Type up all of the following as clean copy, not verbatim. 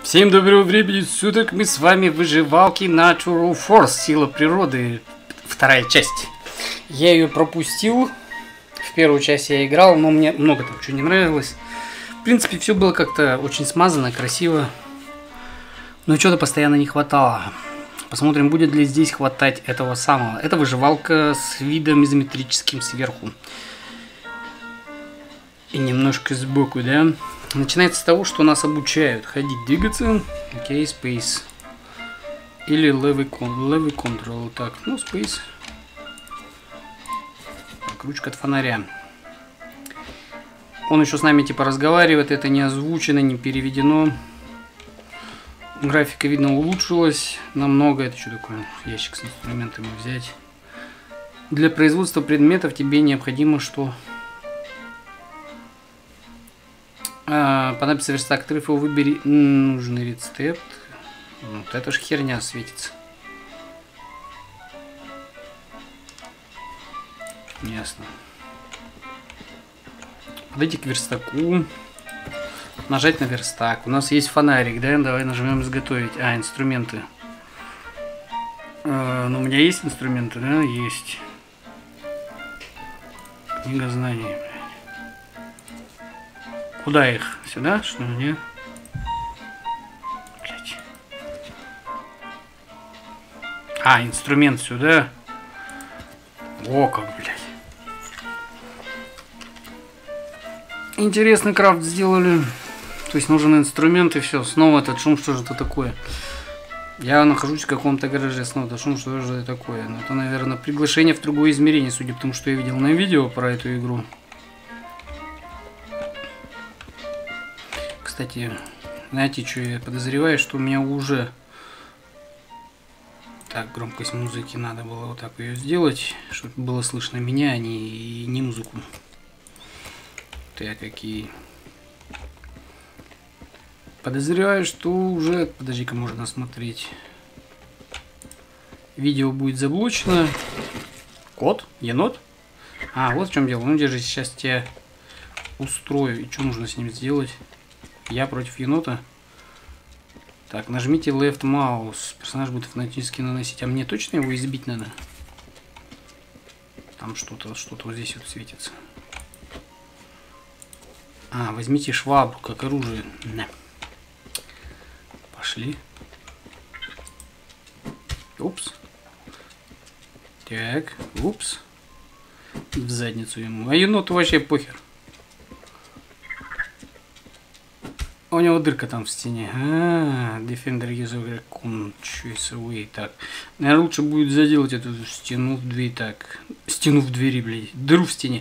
Всем доброго времени суток, мы с вами выживалки Natural Force, сила природы, вторая часть. Я ее пропустил, в первую часть я играл, но мне много там чего не нравилось. В принципе, все было как-то очень смазано, красиво, но чего-то постоянно не хватало. Посмотрим, будет ли здесь хватать этого самого. Это выживалка с видом изометрическим сверху. И немножко сбоку, да? Начинается с того, что нас обучают ходить, двигаться. Окей, Space. Или левый Control. Так, ну, Space. Так, ручка от фонаря. Он еще с нами типа разговаривает, это не озвучено, не переведено. Графика, видно, улучшилась намного. Это что такое? Ящик с инструментами взять. Для производства предметов тебе необходимо что? Понадобится верстак трефа, выбери нужный рецепт. Вот это ж херня светится. Ясно. Подойти к верстаку. Нажать на верстак. У нас есть фонарик, да? Давай нажмем изготовить. Инструменты. Ну, у меня есть инструменты, да? Есть. Книга знаний. Куда их? Сюда? Что ли? Нет? Блять. Инструмент сюда. О, как, блядь. Интересный крафт сделали. То есть нужен инструмент и все. Снова этот шум, что же это такое? Я нахожусь в каком-то гараже. Снова этот шум, что же это такое? Ну, это, наверное, приглашение в другое измерение, судя по тому, что я видел на видео про эту игру. Кстати, знаете, что я подозреваю, что у меня уже... Так, громкость музыки надо было вот так ее сделать, чтобы было слышно меня, а не музыку. Так, какие... Подозреваю, что уже... Подожди-ка, можно смотреть. Видео будет заблочено. Кот? Енот? Вот в чем дело. Ну, держи, сейчас тебя устрою. И что нужно с ним сделать? Я против енота. Так, нажмите Left Mouse. Персонаж будет автоматически наносить. А мне точно его избить надо? Там что-то вот здесь вот светится. Возьмите швабру как оружие. На. Пошли. Упс. Так, упс. В задницу ему. А еноту вообще похер. У него дырка там в стене. Defender user choice away. Так. Наверное, лучше будет заделать эту стену в дверь. Так. Стену в двери, блядь. Дыру в стене.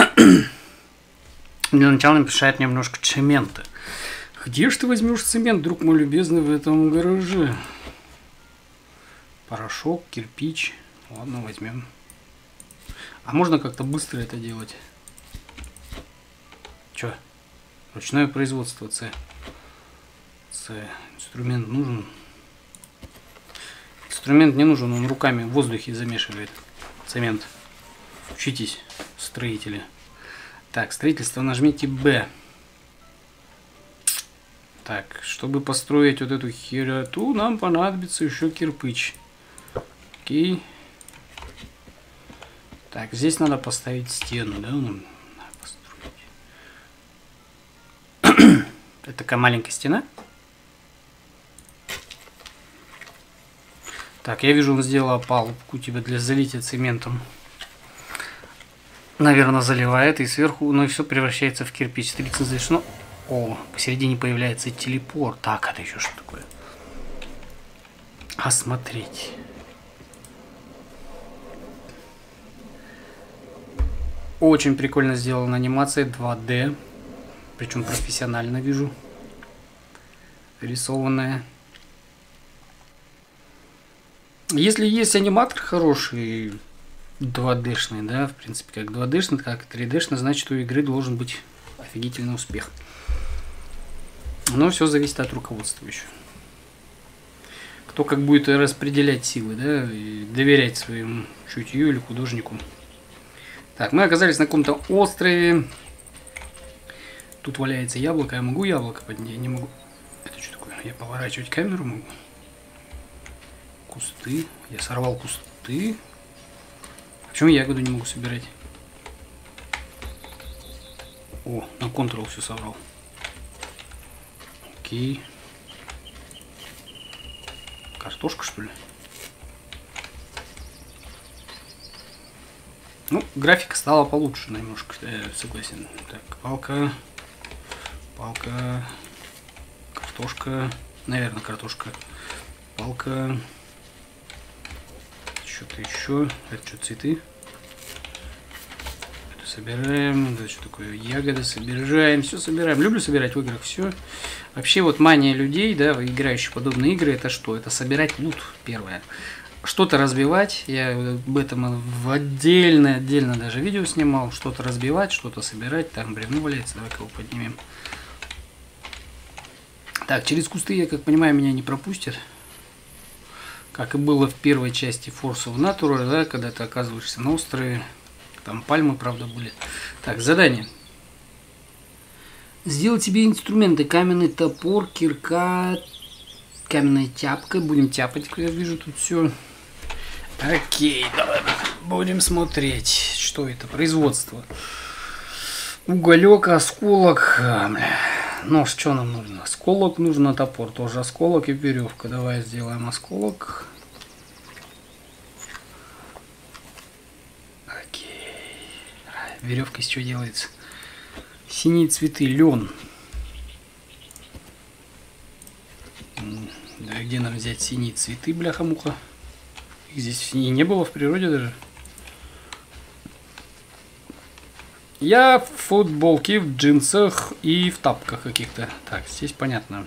Для начала нам мешает немножко цемента. Где ж ты возьмешь цемент, друг мой любезный, в этом гараже? Порошок, кирпич. Ладно, возьмем. А можно как-то быстро это делать? Чё? Ручное производство С. Инструмент нужен. Инструмент не нужен, он руками в воздухе замешивает цемент. Учитесь, строители. Так, строительство нажмите Б. Так, чтобы построить вот эту хероту, нам понадобится еще кирпич. Окей. Так, здесь надо поставить стену, да? Надо построить. Это такая маленькая стена. Так, я вижу, он сделал палубку тебе для залития цементом. Наверное, заливает, и сверху, ну и все превращается в кирпич. Стрелиться завершено. О, посередине появляется телепорт. Так, это еще что такое? Осмотреть. Очень прикольно сделана анимация 2D. Причем профессионально вижу. Рисованная. Если есть аниматор хороший, 2D-шный, да, в принципе, как 2D-шный, как 3D-шный, значит, у игры должен быть офигительный успех. Но все зависит от руководства еще. Кто как будет распределять силы, да, и доверять своему чутью или художнику. Так, мы оказались на каком-то острове. Тут валяется яблоко. Я могу яблоко поднять? Я не могу. Это что такое? такое? Я поворачивать камеру могу. Кусты. Я сорвал кусты. Почему ягоду не могу собирать? О, на Ctrl все собрал. Окей. Картошка, что ли? Ну, графика стала получше немножко, согласен. Так, палка. Палка. Картошка. Наверное, картошка. Палка. Что-то еще. Это что, цветы? Это собираем. Это что такое? Ягоды собираем. Все собираем. Люблю собирать в играх все. Вообще вот мания людей, да, играющих подобные игры, это что? Это собирать лут, первое. Что-то разбивать. Я об этом в отдельно даже видео снимал. Что-то разбивать, что-то собирать. Там бревно валяется. Давай-ка его поднимем. Так, через кусты, я как понимаю, меня не пропустят. Как и было в первой части Force of Natura, да, когда ты оказываешься на острове. Там пальмы, правда, были. Так, задание. Сделать себе инструменты. Каменный топор, кирка, каменная тяпка. Будем тяпать, я вижу тут все. Окей, давай будем смотреть, что это. Производство. Уголек, осколок. Нож, что нам нужно? Осколок нужно, топор тоже осколок и веревка. Давай сделаем осколок. Окей. Веревка из чего делается? Синие цветы, лен. Да, где нам взять синие цветы, бляха-муха? Их здесь и не было в природе даже. Я в футболке, в джинсах и в тапках каких-то. Так, здесь понятно.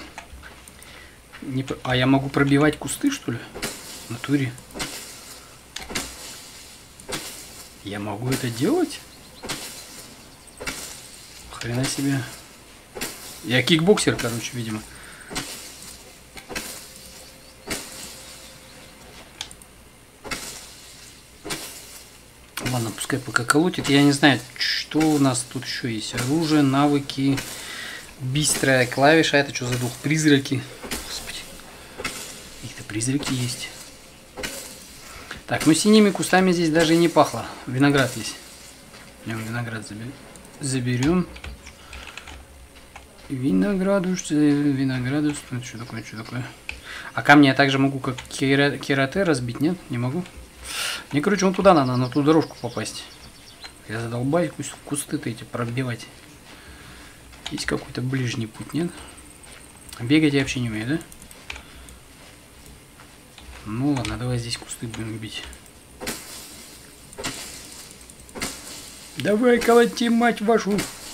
А я могу пробивать кусты, что ли? В натуре. Я могу это делать? Хрена себе. Я кикбоксер, короче, видимо. Ладно, пускай пока колотит. Я не знаю, что у нас тут еще есть. Оружие, навыки, быстрая клавиша. Это что за дух? Призраки. Господи. Какие-то призраки есть. Так, ну синими кустами здесь даже и не пахло. Виноград есть. Идем виноград заберем. Винограду, что такое, что такое? А камни я также могу как керате разбить, нет? Не могу. Мне, короче, вон туда надо, на ту дорожку попасть. Я задолбаюсь кусты-то эти пробивать. Есть какой-то ближний путь, нет? Бегать я вообще не умею, да? Ну ладно, давай здесь кусты будем бить. Давай колоти, мать вашу!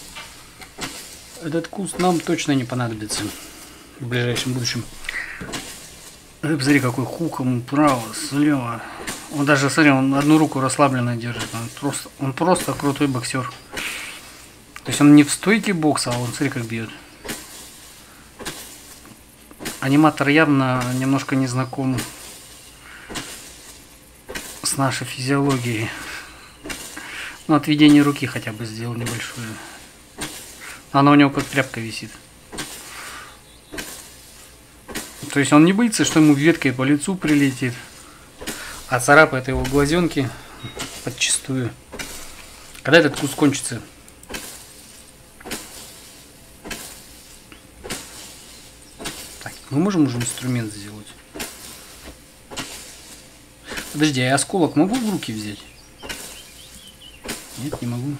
Этот куст нам точно не понадобится в ближайшем будущем. Смотри, какой хуком право, слева. Он даже, смотри, он одну руку расслабленно держит. Он просто крутой боксер. То есть он не в стойке бокса, а он, смотри, как бьет. Аниматор явно немножко не знаком с нашей физиологией. Ну, отведение руки хотя бы сделал небольшое. Она у него как тряпка висит. То есть он не боится, что ему веткой по лицу прилетит. А царапает его глазенки подчистую. Когда этот куст кончится? Так, мы можем уже инструмент сделать. Подожди, а я осколок могу в руки взять? Нет, не могу.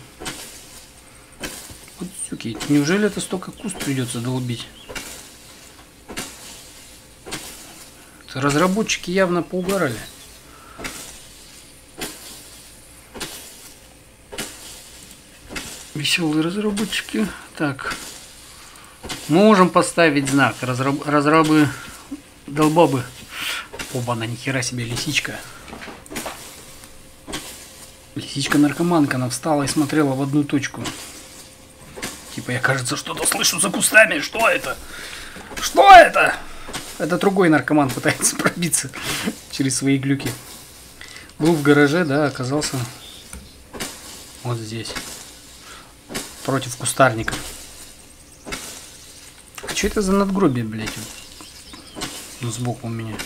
Вот суки, неужели это столько куст придется долбить? Это разработчики явно поугарали. Веселые разработчики. Так. Можем поставить знак. Разрабы долбобы. Оба, на нихера себе лисичка. Лисичка-наркоманка. Она встала и смотрела в одну точку. Типа, я, кажется, что-то слышу за кустами. Что это? Что это? Это другой наркоман пытается пробиться через свои глюки. Был в гараже, да, оказался вот здесь. Против кустарника. А что это за надгробие, блядь? Ну, сбоку у меня.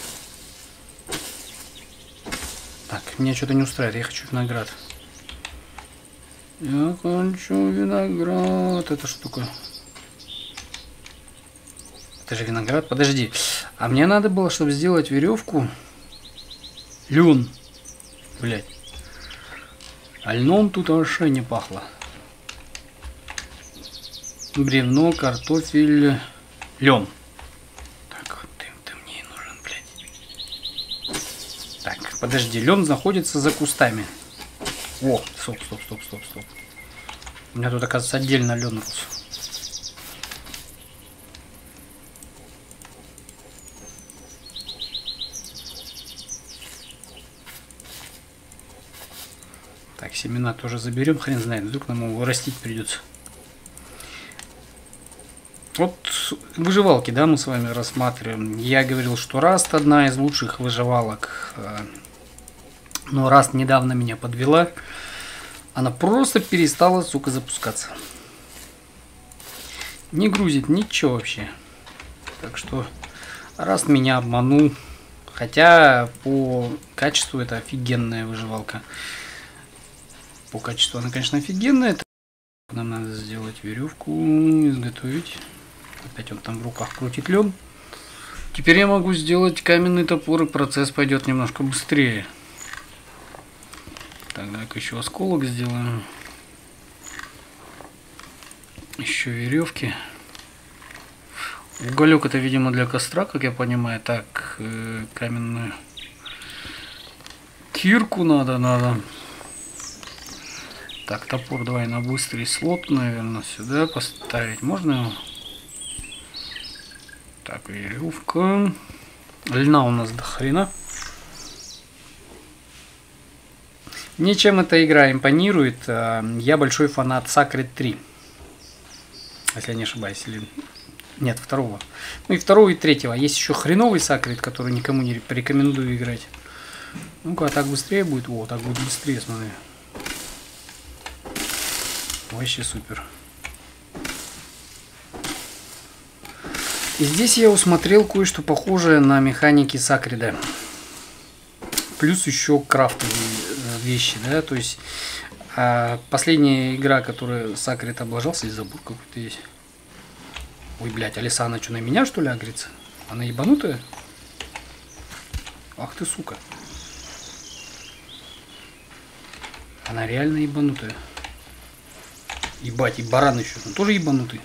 Так, меня что-то не устраивает, я хочу виноград. Я хочу виноград. Это что такое? Это же виноград. Подожди. А мне надо было, чтобы сделать веревку. Лен. Блять. А льном тут вообще не пахло. Бревно, картофель, лен. Так, ты мне и нужен, блядь. Так, подожди, лен находится за кустами. О, стоп. У меня тут, оказывается, отдельно лен рос. Так, семена тоже заберем, хрен знает, вдруг нам его растить придется. Вот выживалки, да, мы с вами рассматриваем. Я говорил, что Rust одна из лучших выживалок. Но Rust недавно меня подвела. Она просто перестала, сука, запускаться. Не грузит ничего вообще. Так что Rust меня обманул. Хотя по качеству это офигенная выживалка. По качеству она, конечно, офигенная. Нам надо сделать веревку, изготовить. Опять он там в руках крутит лен. Теперь я могу сделать каменный топор, и процесс пойдет немножко быстрее. Так, давай-ка еще осколок сделаем. Еще веревки. Уголек это, видимо, для костра, как я понимаю. Так, каменную кирку надо. Так, топор давай на быстрый слот, наверное, сюда поставить. Можно его? Так, веревка. Льна у нас до хрена. Мне чем эта игра импонирует, я большой фанат Sacred 3. Если я не ошибаюсь, или... Нет, второго. Ну и второго, и третьего. Есть еще хреновый Sacred, который никому не порекомендую играть. Ну-ка, так быстрее будет. О, так будет быстрее, смотри. Вообще супер. И здесь я усмотрел кое-что похожее на механики Sacred. Плюс еще крафтовые вещи, да, то есть последняя игра, которая Sacred облажался, и забыл какой-то есть. Ой, блядь, Алиса, она что, на меня, что ли, агрится? Она ебанутая? Ах ты, сука. Она реально ебанутая. Ебать, и баран еще. Он тоже ебанутый.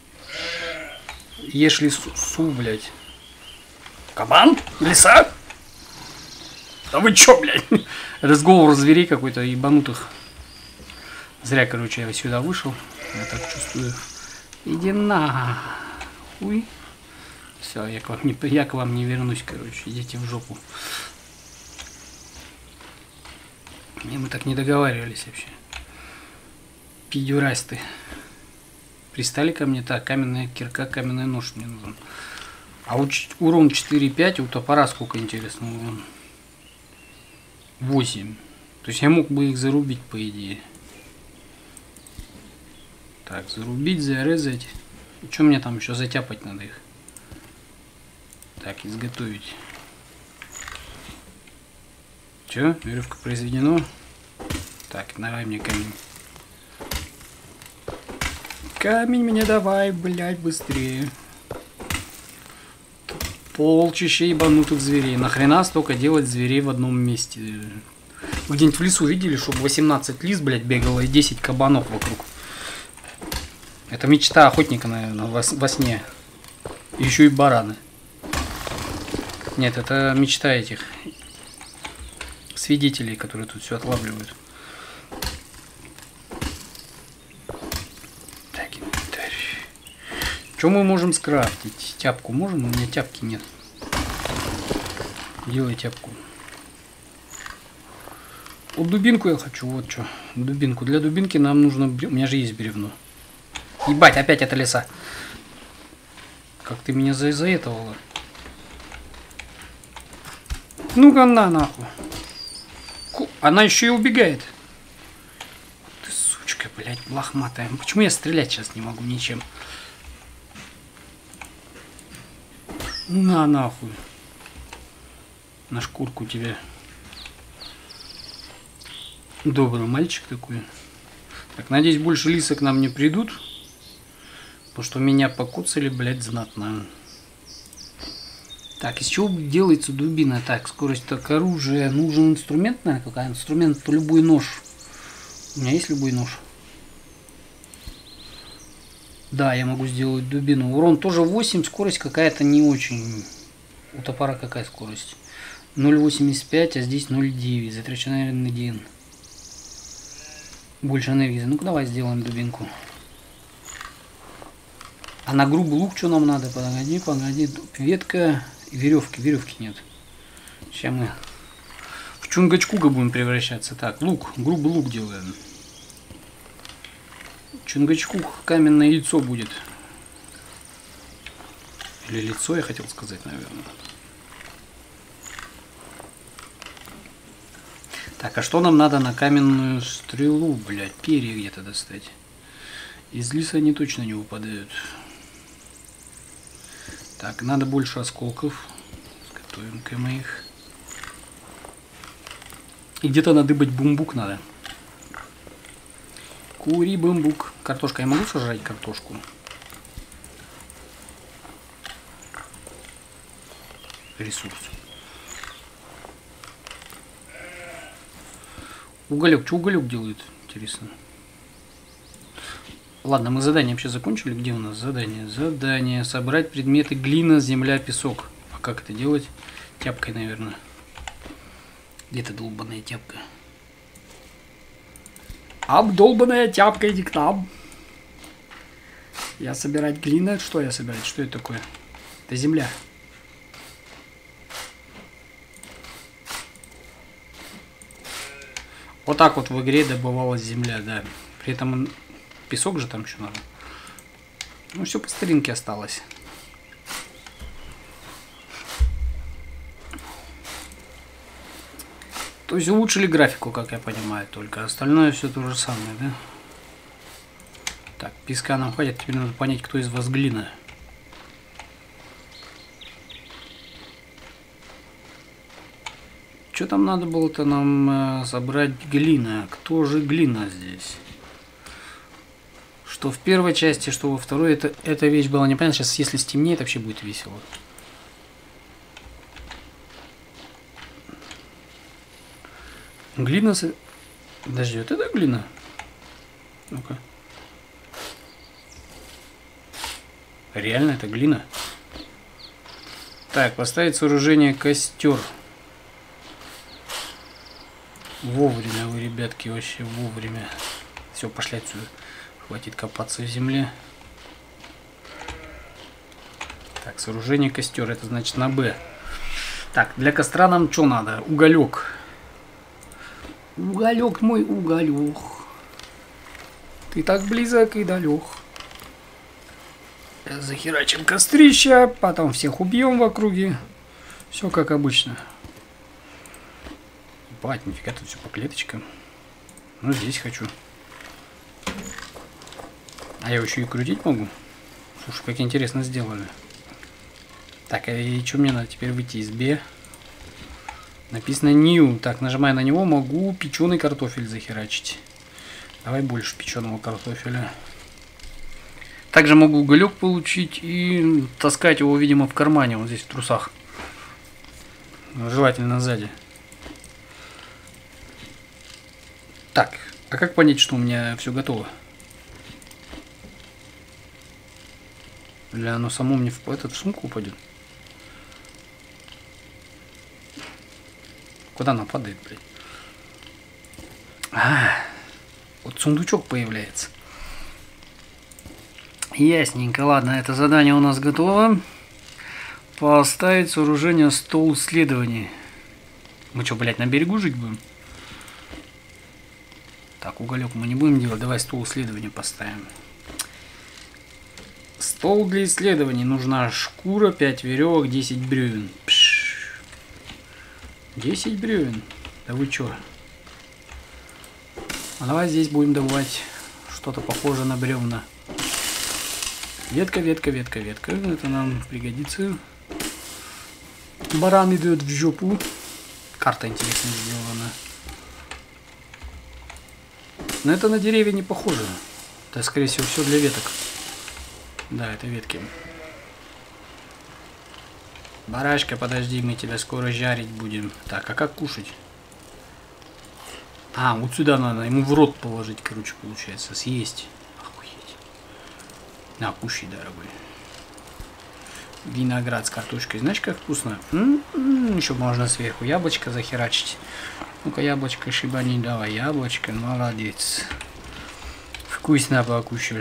Ешли су, блядь. Кабан? Лиса? Да вы чё, блядь? Это сговор зверей какой-то ебанутых. Зря, короче, я сюда вышел. Я так чувствую. Иди на хуй. Все, я к вам не вернусь, короче. Идите в жопу. Мы так не договаривались вообще. Пидюрасты. Пристали ко мне. Так, каменная кирка, каменный нож мне нужен. А урон 4-5, у топора сколько, интересно, урон? 8. То есть я мог бы их зарубить, по идее. Так, зарубить, зарезать. И что мне там еще затяпать надо их? Так, изготовить. Че? Веревка произведено. Так, давай мне камень. Камень мне давай, блядь, быстрее. Полчища ебанутых зверей. Нахрена столько делать зверей в одном месте? Вы где-нибудь в лесу видели, чтобы 18 лис, блядь, бегало и 10 кабанов вокруг? Это мечта охотника, наверное, во сне. Еще и бараны. Нет, это мечта этих свидетелей, которые тут все отлавливают. Так, инвентарь. Что мы можем скрафтить? Тяпку можем? У меня тяпки нет. Делай тяпку. Вот дубинку я хочу, вот что. Дубинку. Для дубинки нам нужно... У меня же есть бревно. Ебать, опять эта лиса. Как ты меня заэтовала? Ну-ка на нахуй. Она еще и убегает. Ты сучка, блядь, лохматая. Почему я стрелять сейчас не могу ничем? На нахуй. на шкурку тебе. Добрый мальчик такой. Так, надеюсь, больше лисы к нам не придут. Потому что меня покуцали, блядь, знатно. Так, из чего делается дубина? Так, скорость так, оружие. Нужен инструмент, наверное, какой инструмент, то любой нож. У меня есть любой нож. Да, я могу сделать дубину. Урон тоже 8, скорость какая-то не очень. У топора какая скорость? 0,85, а здесь 0,9. Затраченная энергия. Больше энергии. Ну-ка, давай сделаем дубинку. А на грубый лук что нам надо? Погоди, погоди. Ветка, веревки. Веревки нет. Сейчас мы в Чунгачкуга будем превращаться. Так, лук. Грубый лук делаем. Чунгачкуг, каменное яйцо будет. Или лицо, я хотел сказать, наверное. Так, а что нам надо на каменную стрелу, блядь? Перья где-то достать. Из лиса они точно не выпадают. Так, надо больше осколков. Готовим-ка мы их. И где-то надыбать бумбук надо. Кури бамбук. Картошка. Я могу сожрать картошку? Ресурс. Уголек. Что уголек делает? Интересно. Ладно, мы задание вообще закончили. Где у нас задание? Задание. Собрать предметы: глина, земля, песок. А как это делать? Тяпкой, наверное. Где-то долбаная тяпка. Обдолбанная тяпка, иди к нам. Я собирать глина. Что я собирать? Что это такое? Это земля. Вот так вот в игре добывалась земля, да. При этом песок же там еще надо. Ну, все по старинке осталось. То есть улучшили графику, как я понимаю, только остальное все то же самое, да? Так, песка нам хватит, теперь надо понять, кто из вас глина. Что там надо было-то нам собрать глина? Кто же глина здесь? Что в первой части, что во второй, эта вещь была непонятна. Сейчас, если стемнеет, вообще будет весело. Глина... Подожди, вот это глина? Ну-ка. Реально это глина? Так, поставить сооружение костер. Вовремя вы, ребятки, вообще вовремя. Все, пошли отсюда. Хватит копаться в земле. Так, сооружение костер. Это значит на Б. Так, для костра нам что надо? Уголек. Уголек мой, уголек. Ты так близок и далек. Захерачим кострища, потом всех убьем в округе. Все как обычно. Бать, нифига тут все по клеточкам. Ну, здесь хочу. А я еще и крутить могу? Слушай, как интересно сделали. Так, и что мне надо теперь выйти из Б? Написано New. Так, нажимая на него, могу печеный картофель захерачить. Давай больше печеного картофеля. Также могу уголек получить и таскать его, видимо, в кармане, вот здесь в трусах. Желательно сзади. Так, а как понять, что у меня все готово? Или оно само мне в этот сумку упадет? Куда она падает, блядь? Вот сундучок появляется. Ясненько, ладно, это задание у нас готово. Поставить сооружение стол исследований. Мы что, блядь, на берегу жить будем? Так, уголек мы не будем делать. Давай стол исследований поставим. Стол для исследований. Нужна шкура, 5 веревок, 10 бревен. 10 бревен. Да вы чё? А давай здесь будем добывать что-то похожее на бревна. Ветка, ветка, ветка, ветка. Это нам пригодится. Баран идет в жопу. Карта интересно сделана. Но это на деревья не похоже. Это, скорее всего, все для веток. Да, это ветки. Барашка, подожди, мы тебя скоро жарить будем. Так, а как кушать? А, вот сюда надо ему в рот положить, короче, получается. Съесть. Охуеть. На, кушай, дорогой. Виноград с картошкой. Знаешь, как вкусно? Еще можно сверху яблочко захерачить. Ну-ка, яблочко шибани, давай. Яблочко, молодец. Вкусно покушали.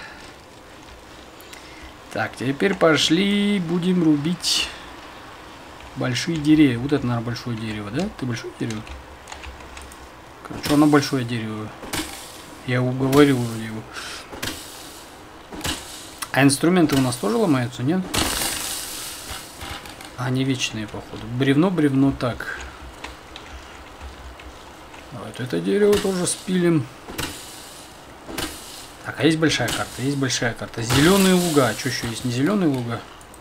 Так, теперь пошли, будем рубить большие деревья. Вот это, наверное, большое дерево, да? Ты большое дерево? Короче, оно большое дерево. Я уговорил его. А инструменты у нас тоже ломаются, нет? Они вечные, походу. Бревно, так. Вот это дерево тоже спилим. Так, а есть большая карта? Есть большая карта. Зеленые луга. Что еще есть? Не зеленые луга?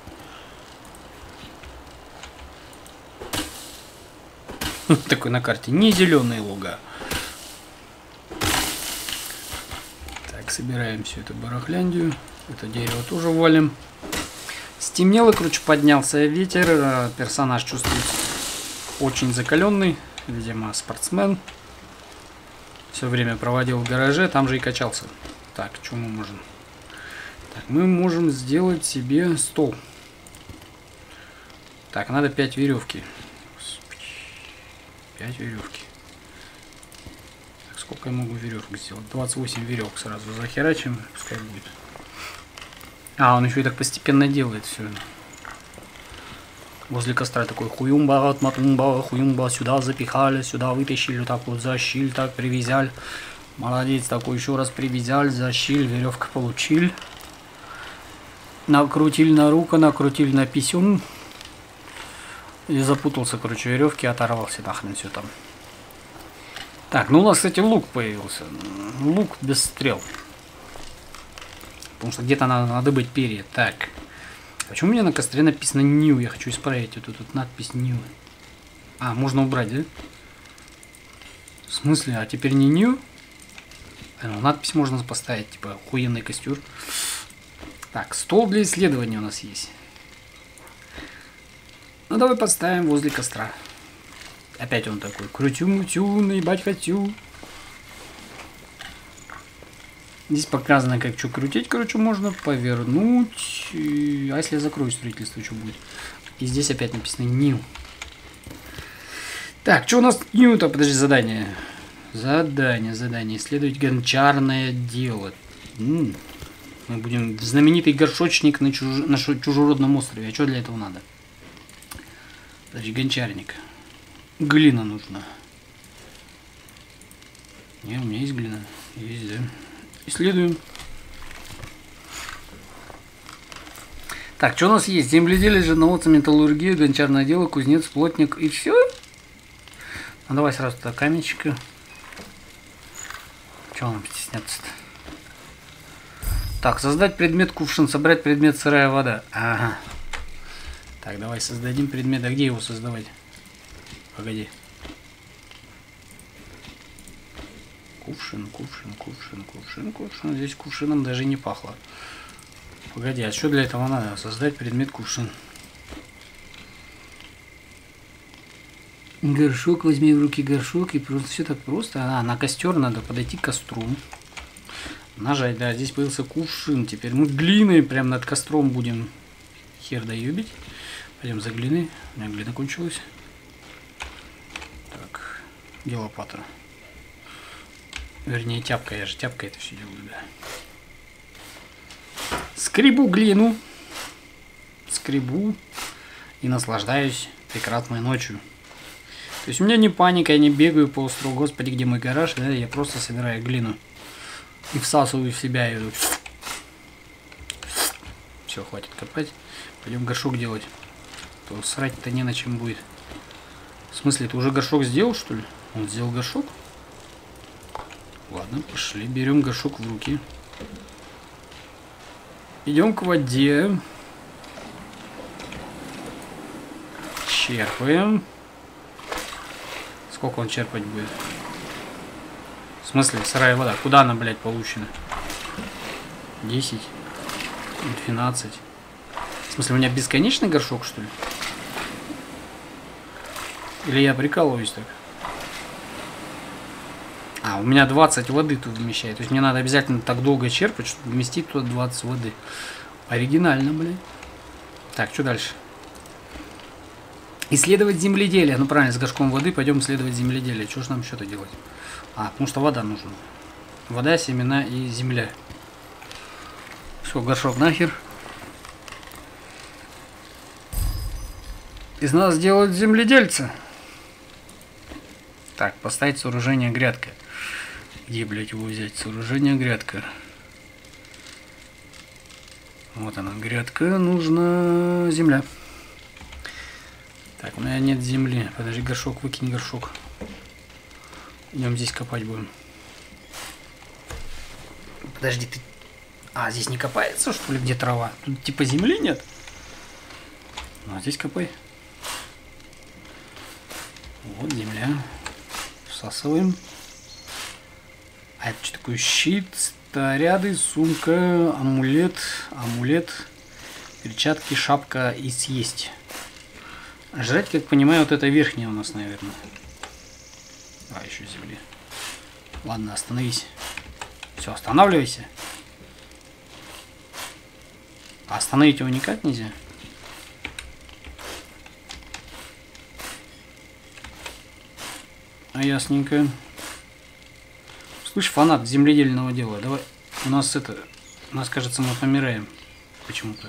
Такой на карте. Не зеленые луга. Так, собираем всю эту барахляндию. Это дерево тоже валим. Стемнело, короче, поднялся ветер. Персонаж чувствуется очень закаленный. Видимо, спортсмен. Все время проводил в гараже, там же и качался. Так, что мы можем? Так, мы можем сделать себе стол. Так, надо 5 веревки. 5 веревки. Так, сколько я могу веревок сделать? 28 веревок сразу захерачим, пускай будет. А, он еще и так постепенно делает все. Возле костра такой хуюмба, матумба, хуюмба, сюда запихали, сюда вытащили, так вот за щель, так привязали. Молодец, такой еще раз привязали, за щель, веревка получил. Накрутили на руку, накрутили на писюн. И запутался, короче, веревки, оторвался нахрен все там. Так, ну у нас, кстати, лук появился. Лук без стрел. Потому что где-то надо быть перья. Так. Почему у меня на костре написано New? Я хочу исправить вот эту надпись New. А, можно убрать, да? В смысле? А теперь не New? Ну, надпись можно поставить, типа, охуенный костер. Так, стол для исследования у нас есть. Ну, давай поставим возле костра. Опять он такой, крутю-мутю, наебать хочу. Здесь показано, как что крутить, короче, можно повернуть. А если я закрою строительство, что будет? И здесь опять написано New. Так, что у нас New-то? Подожди, задание. Задание. Исследовать гончарное дело. Мы будем знаменитый горшочник на чужеродном острове. А что для этого надо? Подожди, гончарник. Глина нужна. Не, у меня есть глина. Есть, да. Исследуем. Так, что у нас есть? Земледелие, животноводство, металлургия, гончарное дело, кузнец, плотник и все. Ну давай сразу туда каменчика. Чего нам стесняться-то? Так, создать предмет кувшин, собрать предмет сырая вода. Ага. Так, давай создадим предмет. А где его создавать? Погоди. Кувшин. Здесь кувшином даже не пахло. Погоди, а что для этого надо? Создать предмет кувшин. Горшок, возьми в руки горшок и просто все так просто. А, на костер надо подойти к костру. Нажать, да, здесь появился кувшин. Теперь мы глиной прям над костром будем хер доебить. Пойдем за глиной. У меня глина кончилась. Так, где лопата? Вернее, тяпка, я же тяпкой это все делаю, да. Скребу глину. Скребу. И наслаждаюсь прекрасной ночью. То есть у меня не паника, я не бегаю по острову, господи, где мой гараж, да, я просто собираю глину. И всасываю в себя ее. Все, хватит копать. Пойдем горшок делать. То срать-то не на чем будет. В смысле, ты уже горшок сделал, что ли? Он сделал горшок? Ладно, пошли, берем горшок в руки. Идем к воде. Черпаем. Сколько он черпать будет? В смысле, сырая вода? Куда она, блядь, получена? 10? 12? В смысле, у меня бесконечный горшок, что ли? Или я прикалываюсь так? А, у меня 20 воды тут вмещает. То есть мне надо обязательно так долго черпать, чтобы вместить туда 20 воды. Оригинально, блядь. Так, что дальше? Исследовать земледелие. Ну правильно, с горшком воды пойдем исследовать земледелие. Что ж нам еще-то делать? А, потому что вода нужна. Вода, семена и земля. Все, горшок нахер. Из нас делают земледельца. Так, поставить сооружение грядка. Где, блядь, его взять? Сооружение грядка. Вот она, грядка. Нужна земля. Так, у меня нет земли. Подожди, горшок, выкинь горшок. Идем здесь копать будем. Подожди, ты... А, здесь не копается, что ли, где трава? Тут типа земли нет? Ну, а здесь копай. Вот земля. Всасываем. А это что такое? Щит, снаряды, сумка, амулет, перчатки, шапка и съесть. Жрать, как понимаю, вот это верхнее у нас, наверное. А, еще земли. Ладно, остановись. Все, останавливайся. А остановить его никак нельзя. А ясненько. Слышь, фанат земледельного дела, давай. У нас это... У нас, кажется, мы помираем. Почему-то.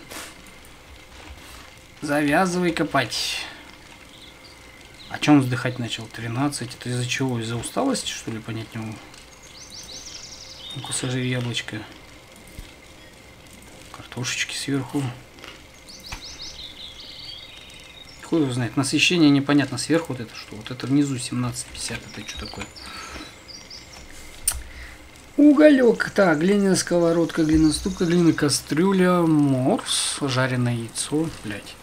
Завязывай копать. А чем он вздыхать начал? 13. Это из-за чего? Из-за усталости, что ли, понять не могу? Ну-ка, сожри яблочко. Картошечки сверху. Хуй его знает. Насыщение непонятно. Сверху вот это что? Вот это внизу 17,50. Это что такое? Уголек. Так, глиняная сковородка, глиняная ступка, глиняная кастрюля, морс, жареное яйцо. Блять.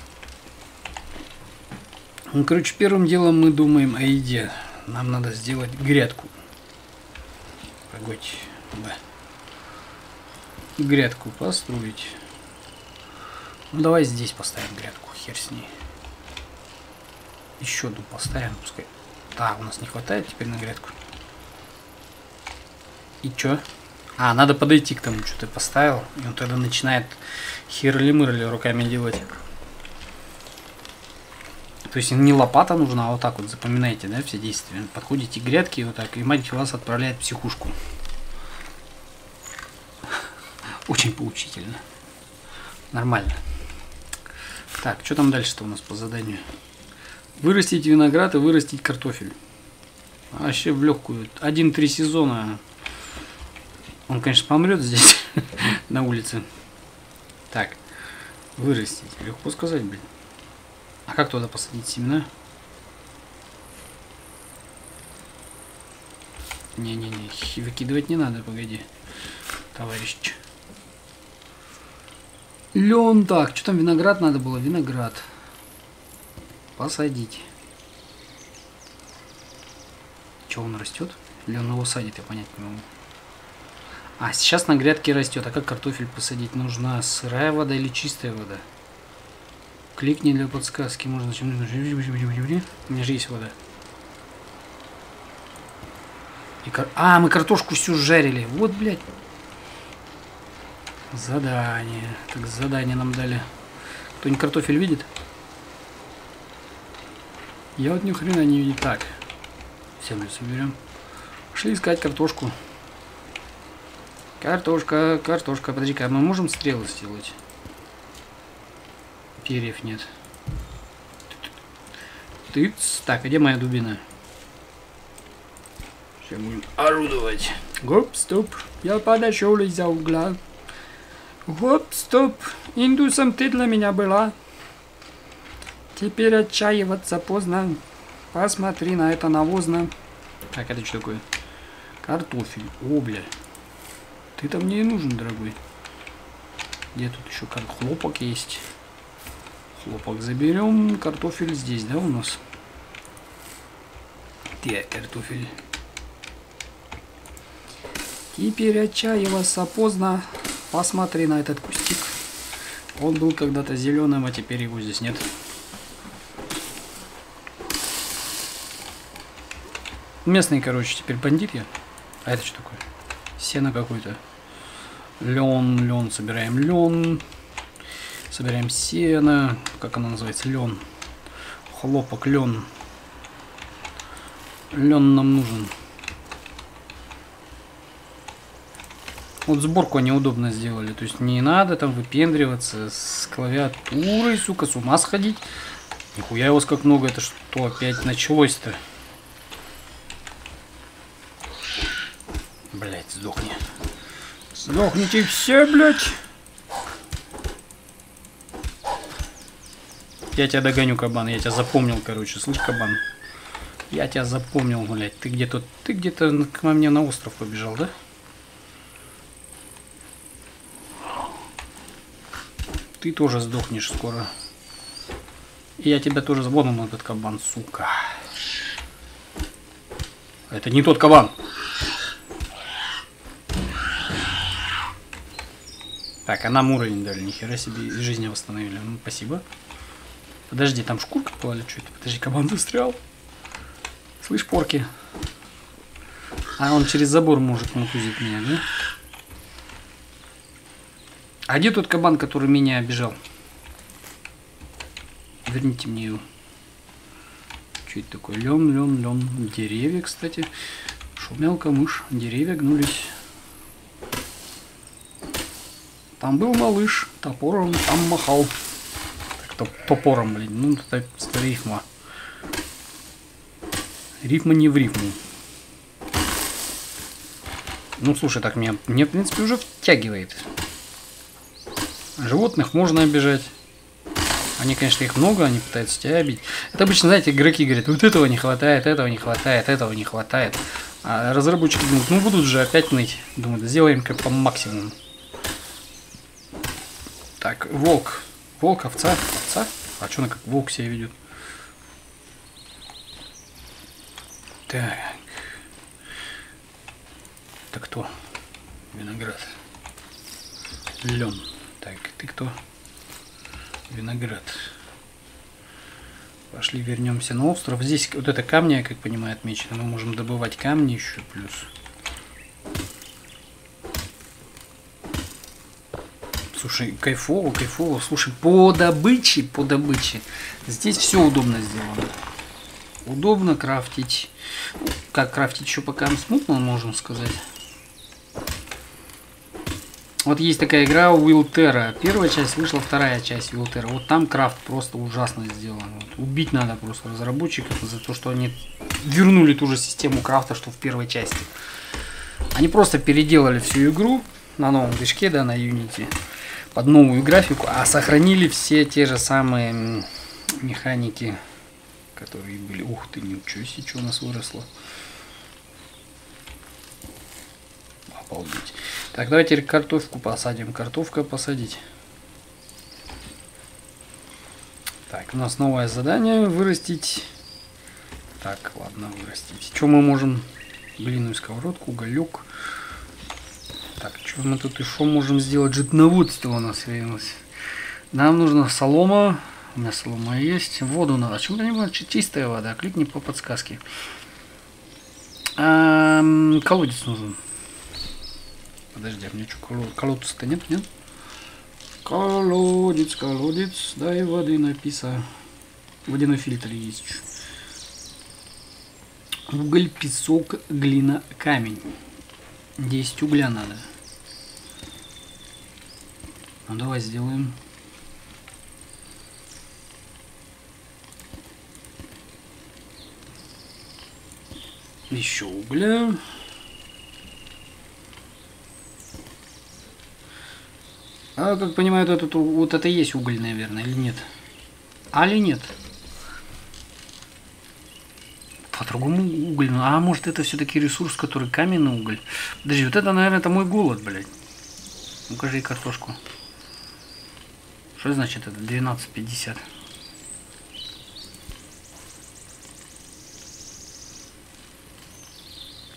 Ну, короче, первым делом мы думаем о еде. Нам надо сделать грядку. Погодь. Да. Грядку построить. Ну, давай здесь поставим грядку. Хер с ней. Еще одну поставим. Пускай. Да, у нас не хватает теперь на грядку. И чё? А, надо подойти к тому, что ты поставил. И он тогда начинает херли-мырли руками делать. То есть не лопата нужна, а вот так вот запоминайте, да, все действия. Подходите к грядке вот так, и мать вас отправляет в психушку. Очень поучительно. Нормально. Так, что там дальше-то у нас по заданию? Вырастить виноград и вырастить картофель. Вообще в легкую. 1-3 сезона. Он, конечно, помрет здесь, на улице. Так, вырастить. Легко сказать, блин. А как туда посадить семена? Не-не-не, выкидывать не надо, погоди, товарищ. Лен, так, что там, виноград надо было? Виноград. Посадить. Че, он растет? Или он его садит, я понять не могу. А, сейчас на грядке растет. А как картофель посадить? Нужна сырая вода или чистая вода? Кликни для подсказки. Можно... У меня же есть вода. А, мы картошку всю жарили. Вот, блядь. Задание. Так, задание нам дали. Кто-нибудь картофель видит? Я вот ни хрена не видит. Так. Землю соберем. Пошли искать картошку. Картошка, картошка. Подожди-ка, мы можем стрелы сделать? Перьев нет. Тыц. Так, а где моя дубина? Сейчас будем орудовать. Гоп, стоп. Я подошел из-за угла. Гоп, стоп. Индусом ты для меня была. Теперь отчаиваться поздно. Посмотри на это навозно. Так, это что такое? Картофель. О, бля. Ты-то мне и нужен, дорогой. Где тут еще хлопок есть? Хлопок заберем. Картофель здесь, да, у нас? Так, картофель. Теперь отчаиваться поздно. Посмотри на этот кустик. Он был когда-то зеленым, а теперь его здесь нет. Местный, короче, теперь бандит я. А это что такое? Сено какое-то. Лен, собираем лен. Собираем сено. Как оно называется? Лен. Хлопок, лен. Лен нам нужен. Вот сборку они удобно сделали. То есть не надо там выпендриваться с клавиатурой, сука, с ума сходить. Нихуя его как много. Это что опять началось-то? Блять, сдохни. Сдохните все, блять. Я тебя догоню, кабан. Я тебя запомнил, короче. Слышь, кабан? Я тебя запомнил, блять. Ты где-то к мне на остров побежал, да? Ты тоже сдохнешь скоро. И я тебя тоже... Вон он, этот кабан, сука. Это не тот кабан. Так, а нам уровень дали. Нихера себе жизни восстановили. Ну, спасибо. Подожди, там шкурка была или что-то? Подожди, кабан застрял. Слышь, порки. А он через забор может мутузить меня, да? А где тот кабан, который меня обижал? Верните мне его. Что это такое? Лен. Деревья, кстати. Шумел камыш. Деревья гнулись. Там был малыш. Топором там махал. Так, топором, блин. Ну, это рифма. Рифма не в рифму. Ну, слушай, так мне в принципе, уже втягивает. Животных можно обижать. Они, конечно, их много, они пытаются тебя обидеть. Это обычно, знаете, игроки говорят, вот этого не хватает, этого не хватает, этого не хватает. А разработчики думают, ну будут же опять ныть. Думают, сделаем как по максимуму. Так, волк. Волк, овца. Овца? А что она как волк себя ведет? Так. Это кто? Виноград. Лен. Так, ты кто? Виноград. Пошли вернемся на остров. Здесь вот это камни, я как понимаю, отмечено. Мы можем добывать камни еще плюс. Слушай, кайфово. Слушай, по добыче. Здесь все удобно сделано. Удобно крафтить. Как крафтить еще пока смутно, можно сказать. Вот есть такая игра Уилтера. Первая часть вышла, вторая часть Уилтера. Вот там крафт просто ужасно сделан. Вот. Убить надо просто разработчиков за то, что они вернули ту же систему крафта, что в первой части. Они просто переделали всю игру на новом движке, да, на Unity, под новую графику, а сохранили все те же самые механики, которые были. Ух ты, ничего себе, что у нас выросло. Обалдеть. Так, давайте картошку посадим. Картошка посадить. Так, у нас новое задание. Вырастить. Так, ладно, вырастить. Что мы можем? Глиняную сковородку, уголек. Так, что мы тут еще можем сделать? Животноводство у нас появилось. Нам нужна солома. У меня солома есть. Воду надо. Чем-то не будет чистая вода. Кликни по подсказке. Колодец нужен. Подожди, а мне что, колодца-то нет? Колодец, дай воды написано. Водяной фильтр есть. Уголь, песок, глина, камень. 10 угля надо. Ну давай сделаем. Еще угля. А, как понимаю, вот это и есть уголь, наверное, или нет? Или нет? По-другому уголь. А может это все-таки ресурс, который каменный уголь? Подожди, вот это, наверное, это мой голод, блядь. Укажи картошку. Что значит это? 12,50.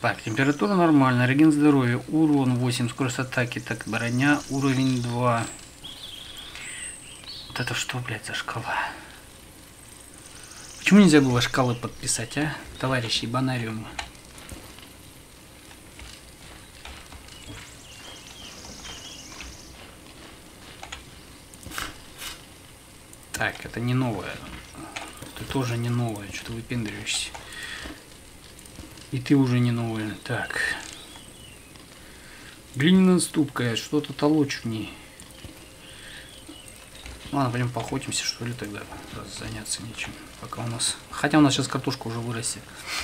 Так, температура нормальная, реген здоровья, урон 8, скорость атаки, так, броня, уровень 2. Вот это что, блядь, за шкала? Почему нельзя было шкалы подписать, а? Товарищи Бонариумы. Так, это не новое. Ты тоже не новое, что ты выпендриваешься. И ты уже не новая. Так. Глиняная ступка. Что-то толочь в ней. Ладно, пойдем поохотимся, что ли, тогда. Раз заняться нечем. Пока у нас... Хотя у нас сейчас картошка уже вырастет.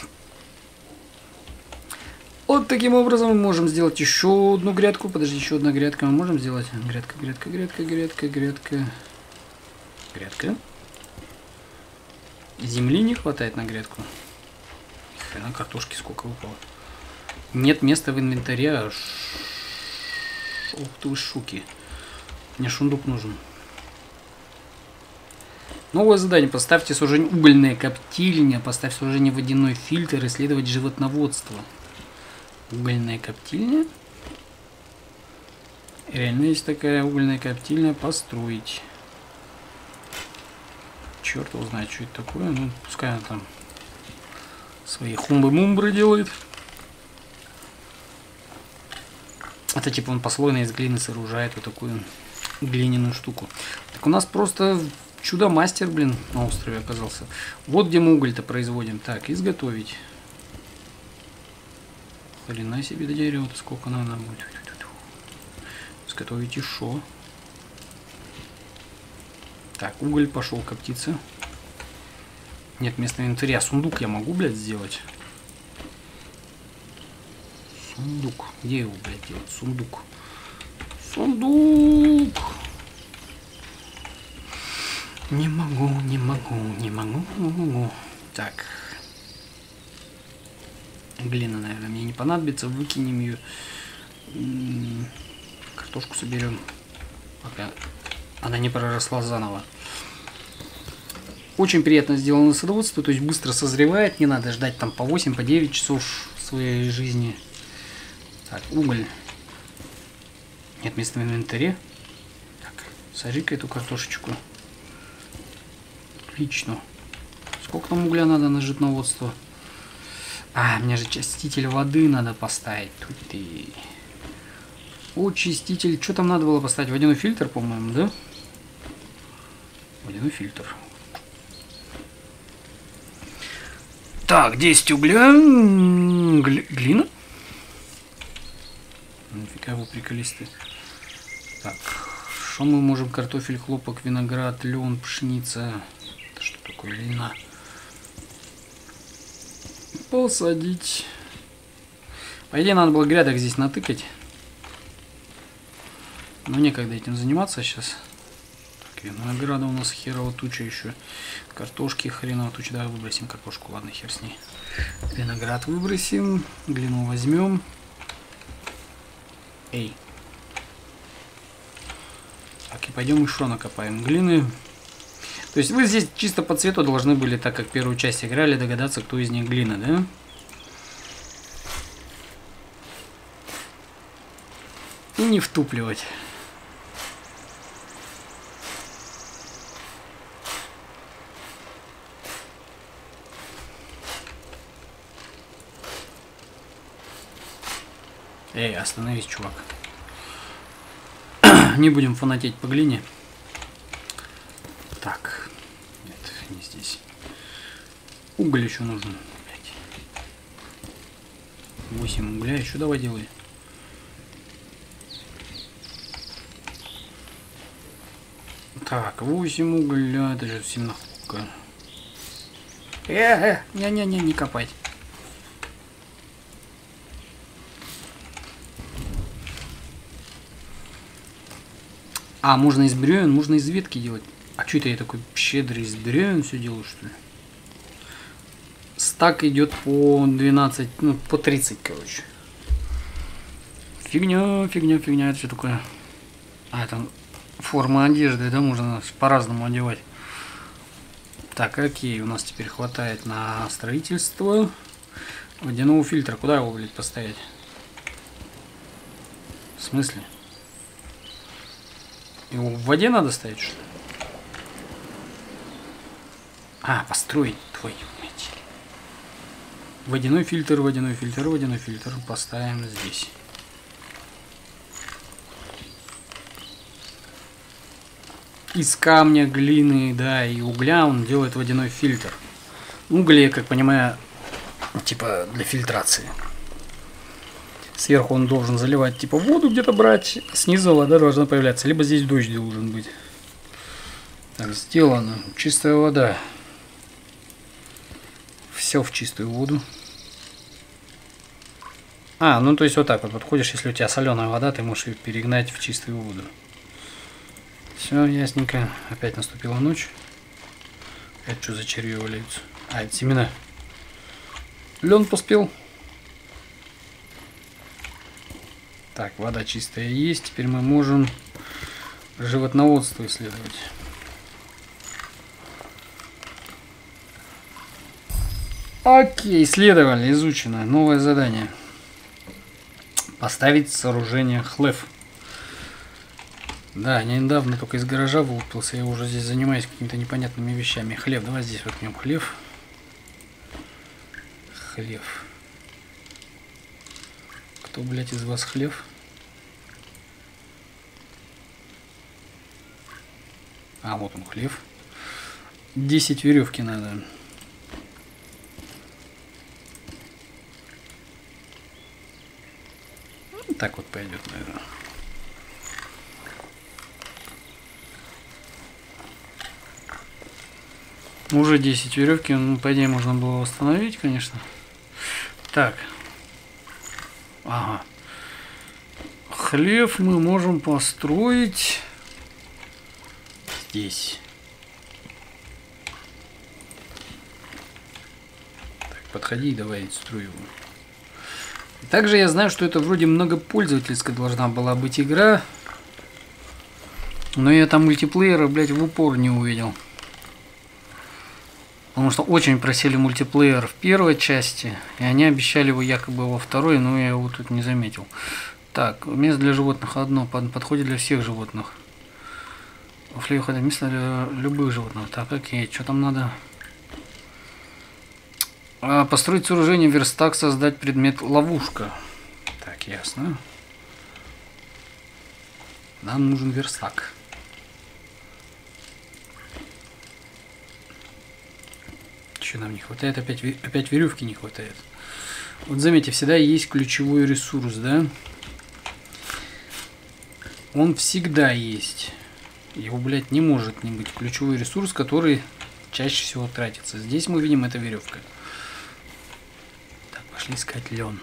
Вот таким образом мы можем сделать еще одну грядку. Подожди, еще одна грядка. Мы можем сделать... Грядка, грядка, грядка, грядка, грядка. Грядка. Земли не хватает на грядку. На картошки сколько выпало. Нет места в инвентаре. Ух ты вы шуки. Мне шундук нужен. Новое задание. Поставьте сооружение угольная коптильня. Поставь сооружение водяной фильтр. Исследовать животноводство. Угольная коптильня. Реально есть такая угольная коптильня. Построить. Черт его знает, что это такое. Ну, пускай она там свои хумбы-мумбры делает. Это типа он послойно из глины сооружает вот такую глиняную штуку. Так у нас просто чудо-мастер, блин, на острове оказался. Вот где мы уголь-то производим. Так, изготовить. Хрена себе до дерева-то сколько надо будет. Изготовить еще. Так, уголь пошел коптиться. Нет места в инвентаре. А сундук я могу, блядь, сделать? Сундук. Где его, блядь, делать? Сундук. Сундук! Не могу, не могу, не могу, не могу. Так. Глина, наверное, мне не понадобится. Выкинем ее. Картошку соберем. Пока она не проросла заново. Очень приятно сделано садоводство, то есть быстро созревает, не надо ждать там по 8, по 9 часов своей жизни. Так, уголь. Нет места в инвентаре. Так, сожги-ка эту картошечку. Отлично. Сколько там угля надо на животноводство? А, мне же очиститель воды надо поставить. Тут ты. Очиститель. Что там надо было поставить? Водяной фильтр, по-моему, да? Водяной фильтр. Так, 10 угля. Глина? Нафига вы приколисты. Так, что мы можем? Картофель, хлопок, виноград, лен, пшеница. Это что такое? Льна. Посадить. По идее, надо было грядок здесь натыкать. Но некогда этим заниматься сейчас. Так, винограда у нас херово туча еще. Картошки хреново туча. Давай выбросим картошку. Ладно, хер с ней. Виноград выбросим. Глину возьмем. Эй. Так, и пойдем еще накопаем глины. То есть вы здесь чисто по цвету должны были, так как первую часть играли, догадаться, кто из них глина, да? И не втупливать. Эй, остановись, чувак. Не будем фанатеть по глине. Так. Нет, не здесь. Уголь еще нужен. 8 угля еще давай делай. Так, 8 угля. Это же совсем нахуй. Не-не-не, не копать. А, можно из бревен, можно из ветки делать. А что это я такой щедрый из бревен все делаю, что ли? Стак идет по 12, ну, по 30, короче. Фигня, фигня, фигня. Это что такое? А, это форма одежды, да, можно по-разному одевать. Так, окей, у нас теперь хватает на строительство. Водяного фильтра. Куда его, блядь, поставить? В смысле? Его в воде надо ставить, что ли? А, построить, твою мать. Водяной фильтр, водяной фильтр, водяной фильтр. Поставим здесь. Из камня, глины, да, и угля он делает водяной фильтр. Уголь, я как понимаю, типа для фильтрации. Сверху он должен заливать типа воду где-то брать, снизу вода должна появляться. Либо здесь дождь должен быть. Так, сделано. Чистая вода. Все в чистую воду. А, ну то есть вот так вот подходишь, если у тебя соленая вода, ты можешь ее перегнать в чистую воду. Все, ясненько. Опять наступила ночь. Это что за черви валяются? А, это семена. Лен поспел. Так, вода чистая есть. Теперь мы можем животноводство исследовать. Окей, исследовали, изучено. Новое задание. Поставить сооружение хлев. Да, я недавно только из гаража вылупился. Я уже здесь занимаюсь какими-то непонятными вещами. Хлев, давай здесь воткнем хлев. Хлев. Кто, блядь, из вас хлев? А, вот он, хлев. 10 веревки надо. Так вот пойдет, наверное. Уже 10 веревки, ну, по идее, можно было восстановить, конечно. Так. Ага. Хлев мы можем построить здесь. Так, подходи, давай строю его. Также я знаю, что это вроде многопользовательская должна была быть игра. Но я там мультиплеера, блядь, в упор не увидел. Потому что очень просили мультиплеер в первой части. И они обещали его якобы во второй, но я его тут не заметил. Так, место для животных одно. Подходит для всех животных. В хлеве хватает места для любых животных. Так, окей, что там надо? Построить сооружение, верстак, создать предмет ловушка. Так, ясно. Нам нужен верстак. Что нам не хватает? Опять веревки не хватает. Вот заметьте, всегда есть ключевой ресурс, да? Он всегда есть. Его, блядь, не может не быть. Ключевой ресурс, который чаще всего тратится. Здесь мы видим, это веревка. Так, пошли искать лен.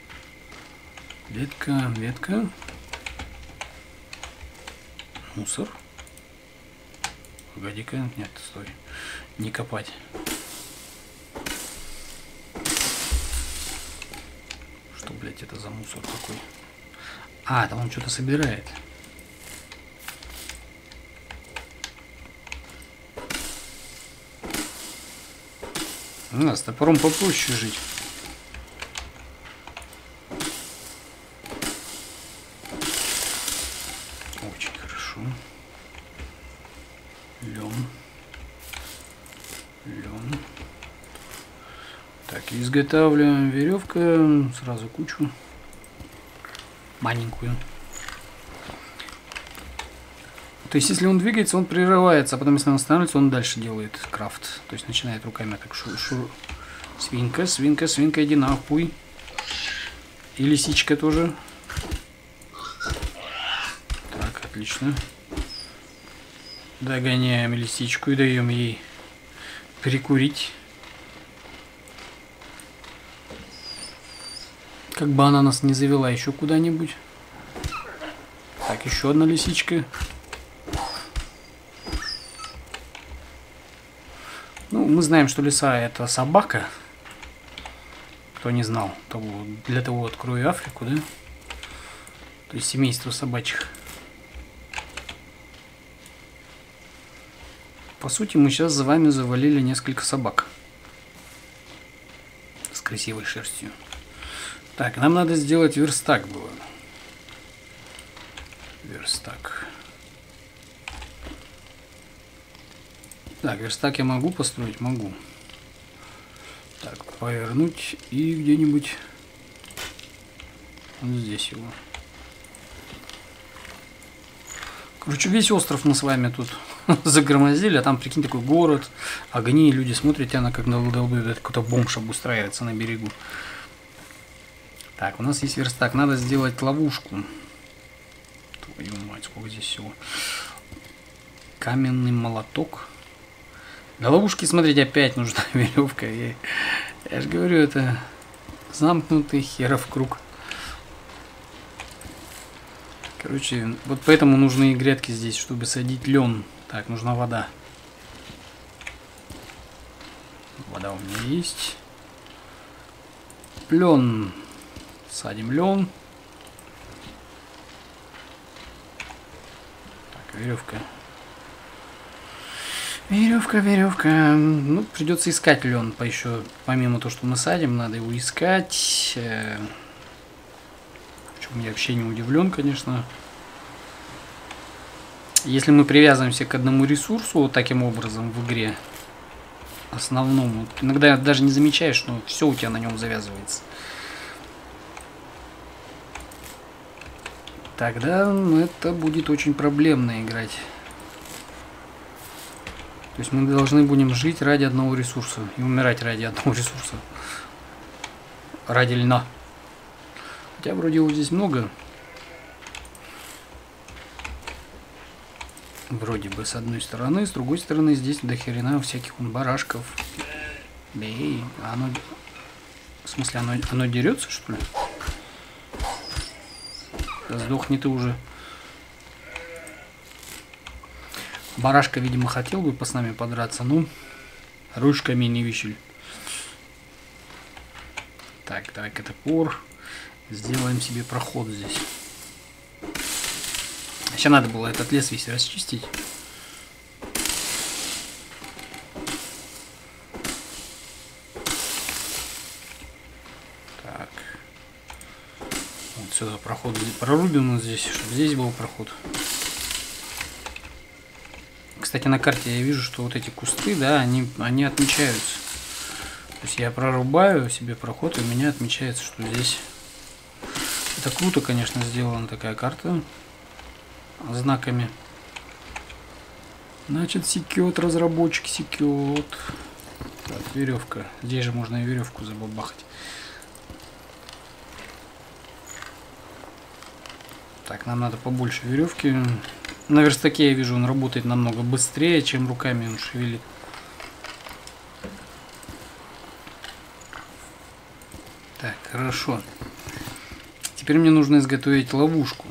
Ветка, ветка. Мусор. Погоди-ка, нет, стой. Не копать. Что, блядь, это за мусор такой? А, там он что-то собирает. С топором попроще жить. Очень хорошо. Лен. Лен. Так, изготавливаем веревка. Сразу кучу. Маленькую. То есть, если он двигается, он прерывается, а потом, если он останавливается, он дальше делает крафт. То есть, начинает руками так Свинка, свинка, свинка, иди нахуй. И лисичка тоже. Так, отлично. Догоняем лисичку и даем ей прикурить. Как бы она нас не завела еще куда-нибудь. Так, еще одна лисичка. Ну, мы знаем, что лиса это собака. Кто не знал, того, для того открою Африку, да? То есть семейство собачьих. По сути, мы сейчас за вами завалили несколько собак. красивой шерстью. Так, нам надо сделать верстак было. Верстак. Так, верстак я могу построить? Могу. Так, повернуть и где-нибудь вот здесь его. Короче, весь остров мы с вами тут загромоздили, а там, прикинь, такой город, огни, люди смотрят, она как на долбоеб, это какой-то бомж обустраивается на берегу. Так, у нас есть верстак, надо сделать ловушку. Твою мать, сколько здесь всего. Каменный молоток. Для ловушки, смотрите, опять нужна веревка. Я же говорю, это замкнутый херов круг. Короче, вот поэтому нужны грядки здесь, чтобы садить лен. Так, нужна вода. Вода у меня есть. Лен. Садим лен. Так, веревка. Веревка. Ну, придется искать лен. Еще помимо того, что мы садим, надо его искать. Причем я вообще не удивлен, конечно. Если мы привязываемся к одному ресурсу вот таким образом в игре основному, иногда даже не замечаешь, что все у тебя на нем завязывается. Тогда это будет очень проблемно играть. То есть мы должны будем жить ради одного ресурса и умирать ради одного ресурса. Ради льна. Хотя вроде его здесь много. Вроде бы с одной стороны, с другой стороны здесь дохерена всяких барашков. Бей, оно... В смысле, оно дерется, что ли? Сдохни ты уже. Барашка, видимо, хотел бы с нами подраться, но ручками не вещель. Так, давай-ка топор. Сделаем себе проход здесь. Еще надо было этот лес весь расчистить. Так. Вот сюда проход прорубим вот здесь, чтобы здесь был проход. Кстати, на карте я вижу, что вот эти кусты, да, они отмечаются. То есть я прорубаю себе проход, и у меня отмечается, что здесь... Это круто, конечно, сделана такая карта. Знаками. Значит, секет, разработчик секет. Так, веревка. Здесь же можно и веревку забабахать. Так, нам надо побольше веревки. На верстаке я вижу, он работает намного быстрее, чем руками он шевелит. Так, хорошо. Теперь мне нужно изготовить ловушку.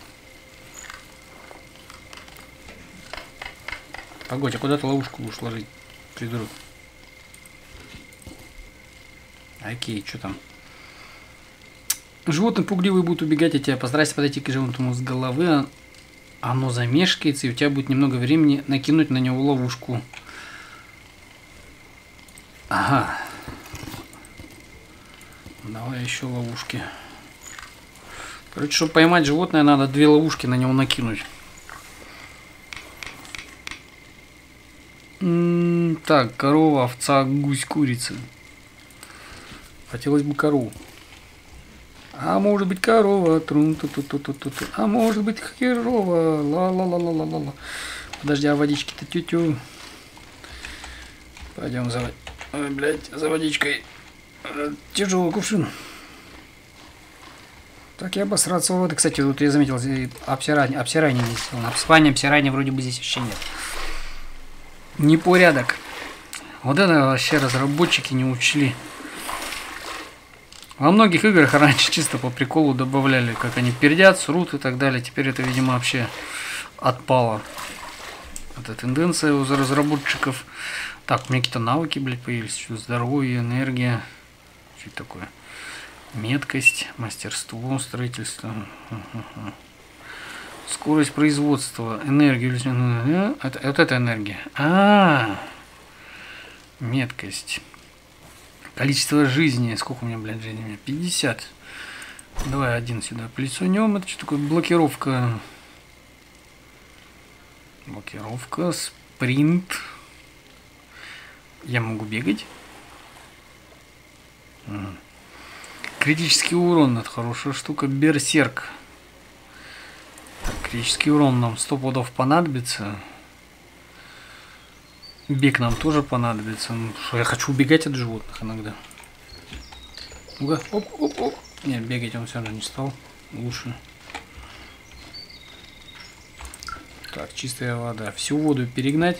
Погодь, а куда ты ловушку будешь ложить, придурок? Окей, что там? Животные пугливые будут убегать от тебя. Постарайся подойти к животному с головы. Оно замешкается, и у тебя будет немного времени накинуть на него ловушку. Ага. Давай еще ловушки. Короче, чтобы поймать животное, надо 2 ловушки на него накинуть. Так, корова, овца, гусь, курица. Хотелось бы корову. А может быть корова, трун-ту-ту-ту-ту-ту. А может быть херова, ла-ла-ла-ла-ла-ла. Подожди, а водички-то тю-тю. Пойдем за... Ой, блядь, за водичкой. Тяжелый кувшин. Так, я обосраться воды. Кстати, вот я заметил, обсирание не сделано. Обсирания вроде бы здесь вообще нет. Непорядок. Вот это вообще разработчики не учли. Во многих играх раньше чисто по приколу добавляли, как они пердят, срут и так далее. Теперь это, видимо, вообще отпало. Это тенденция у разработчиков. Так, у меня какие-то навыки, блядь, появились. Что, здоровье, энергия. Что это такое? Меткость, мастерство, строительство. Скорость производства, энергию. Вот это энергия. Меткость. Количество жизни. Сколько у меня, блядь, жизни? У меня 50. Давай один сюда плесунем. Это что такое? Блокировка. Блокировка. Спринт. Я могу бегать. Критический урон. Это хорошая штука. Берсерк. Так, критический урон нам 100 пудов понадобится. Бег нам тоже понадобится. Ну, что я хочу убегать от животных иногда. Ну-ка, оп. Нет, бегать он все равно не стал. Лучше. Так, чистая вода. Всю воду перегнать.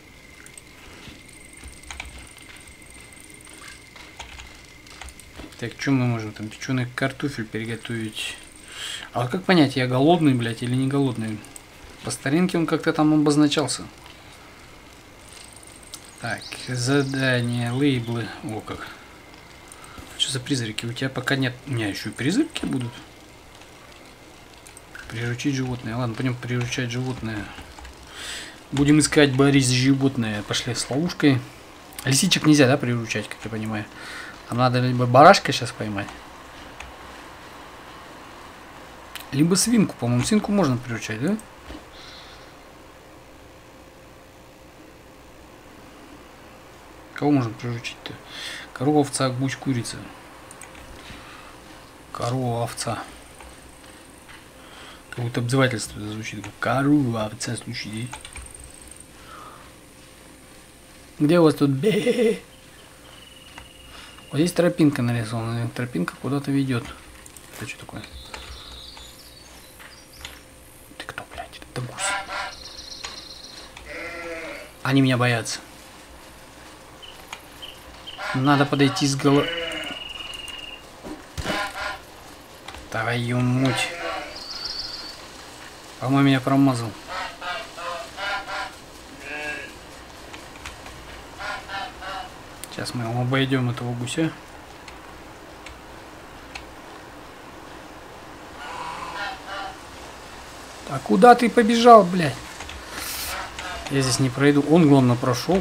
Так, что мы можем там? Печеный картофель приготовить. А вот как понять, я голодный, блядь, или не голодный? По старинке он как-то там обозначался. Так, задание, лейблы. О, как. Что за призраки? У тебя пока нет. У меня еще и призраки будут. Приручить животное. Ладно, пойдем приручать животное. Будем искать, Борис, животное. Пошли с ловушкой. Лисичек нельзя, да, приручать, как я понимаю. А надо либо барашка сейчас поймать. Либо свинку, по-моему. Свинку можно приручать, да? Кого можно приручить-то? Корова, овца, гусь, курица. Корова, овца. Как будто обзывательство звучит. Корова, овца, слушай. Где у вас тут бе? Вот здесь тропинка нарисована. Тропинка куда-то ведет. Это что такое? Ты кто, блядь? Это гусь. Они меня боятся. Надо подойти с головы. Твою муть. По-моему, меня промазал. Сейчас мы обойдем этого гуся. А куда ты побежал, блядь? Я здесь не пройду. Он, главное, прошел.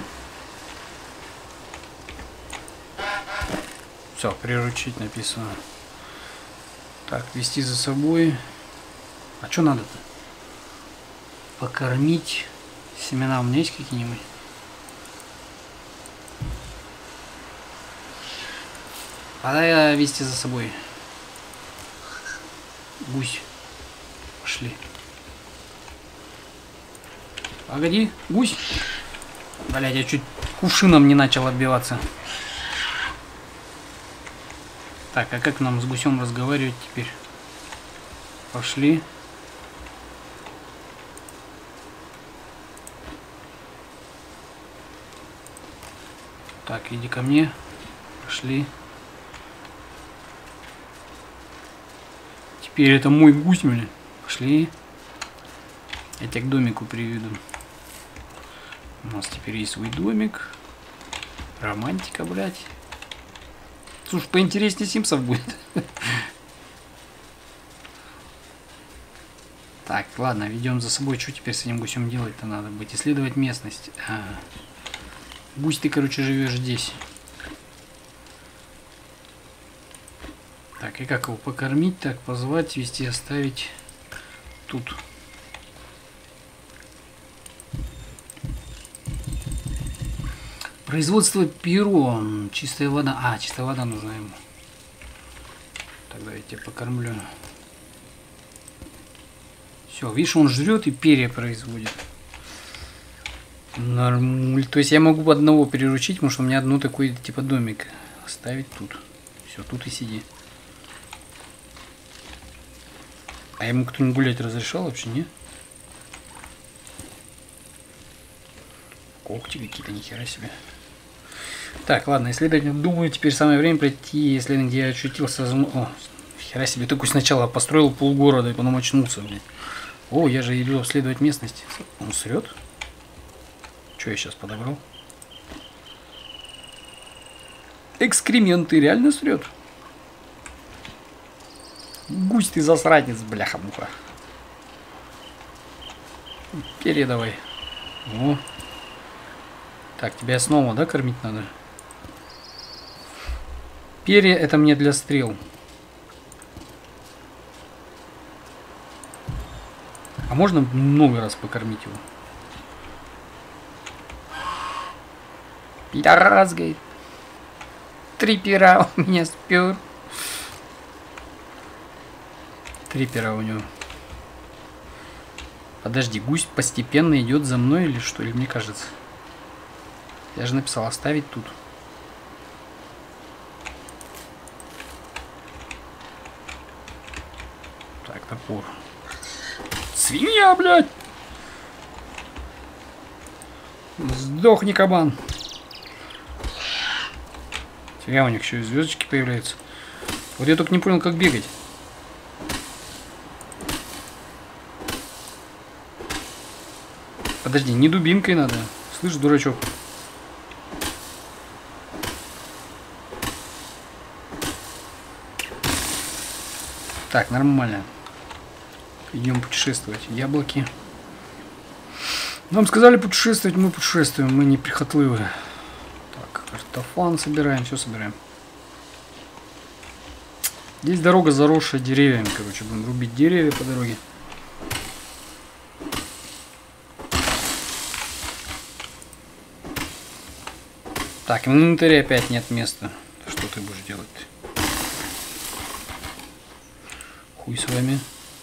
Все, приручить написано. Так, вести за собой. А что надо-то? Покормить. Семена у меня есть какие-нибудь? Пора вести за собой. Гусь. Пошли. Погоди, гусь. Блядь, я чуть кувшином не начал отбиваться. Так, а как нам с гусем разговаривать теперь? Пошли. Так, иди ко мне. Пошли. Теперь это мой гусь, блин. Пошли. Я тебя к домику приведу. У нас теперь есть свой домик. Романтика, блядь. Слушай, поинтереснее Симсов будет. Так, ладно, ведем за собой. Что теперь с этим гусем делать-то надо будет? Исследовать местность. Гусь, ты, короче, живешь здесь. Так, и как его покормить? Так, позвать, вести, оставить тут. Производство перо. Чистая вода. А, чистая вода нужна ему. Тогда я тебя покормлю. Все, видишь, он жрет и перья производит. Нормуль. То есть я могу одного приручить, потому что у меня одно такой типа домик. Оставить тут. Все, тут и сиди. А ему кто-нибудь гулять разрешал вообще, не? Когти какие-то, нихера себе. Так, ладно, исследование. Думаю, теперь самое время пройти исследование, где я очутился. О, хера себе, только сначала построил полгорода и потом очнулся, блин. О, я же иду обследовать местность. Он срет? Что я сейчас подобрал? Экскременты, реально срет. Гусь ты засранец, бляха-муха. Передавай. О. Так, тебя снова, да, кормить надо? Перья это мне для стрел. А можно много раз покормить его? Пидорас, говорит. 3 пера у меня спер. 3 пера у него. Подожди, гусь постепенно идет за мной или что? Или мне кажется? Я же написал оставить тут. Так, топор. Свинья, блядь! Сдохни, кабан. Фига, у них еще и звездочки появляются. Вот я только не понял, как бегать. Подожди, не дубинкой надо. Слышь, дурачок. Так, нормально. Идем путешествовать. Яблоки. Нам сказали путешествовать, мы путешествуем. Мы не прихотливые. Так, картофан собираем, все собираем. Здесь дорога заросшая деревьями, короче. Будем рубить деревья по дороге. Так, в инвентаре опять нет места. Что ты будешь делать? Хуй с вами.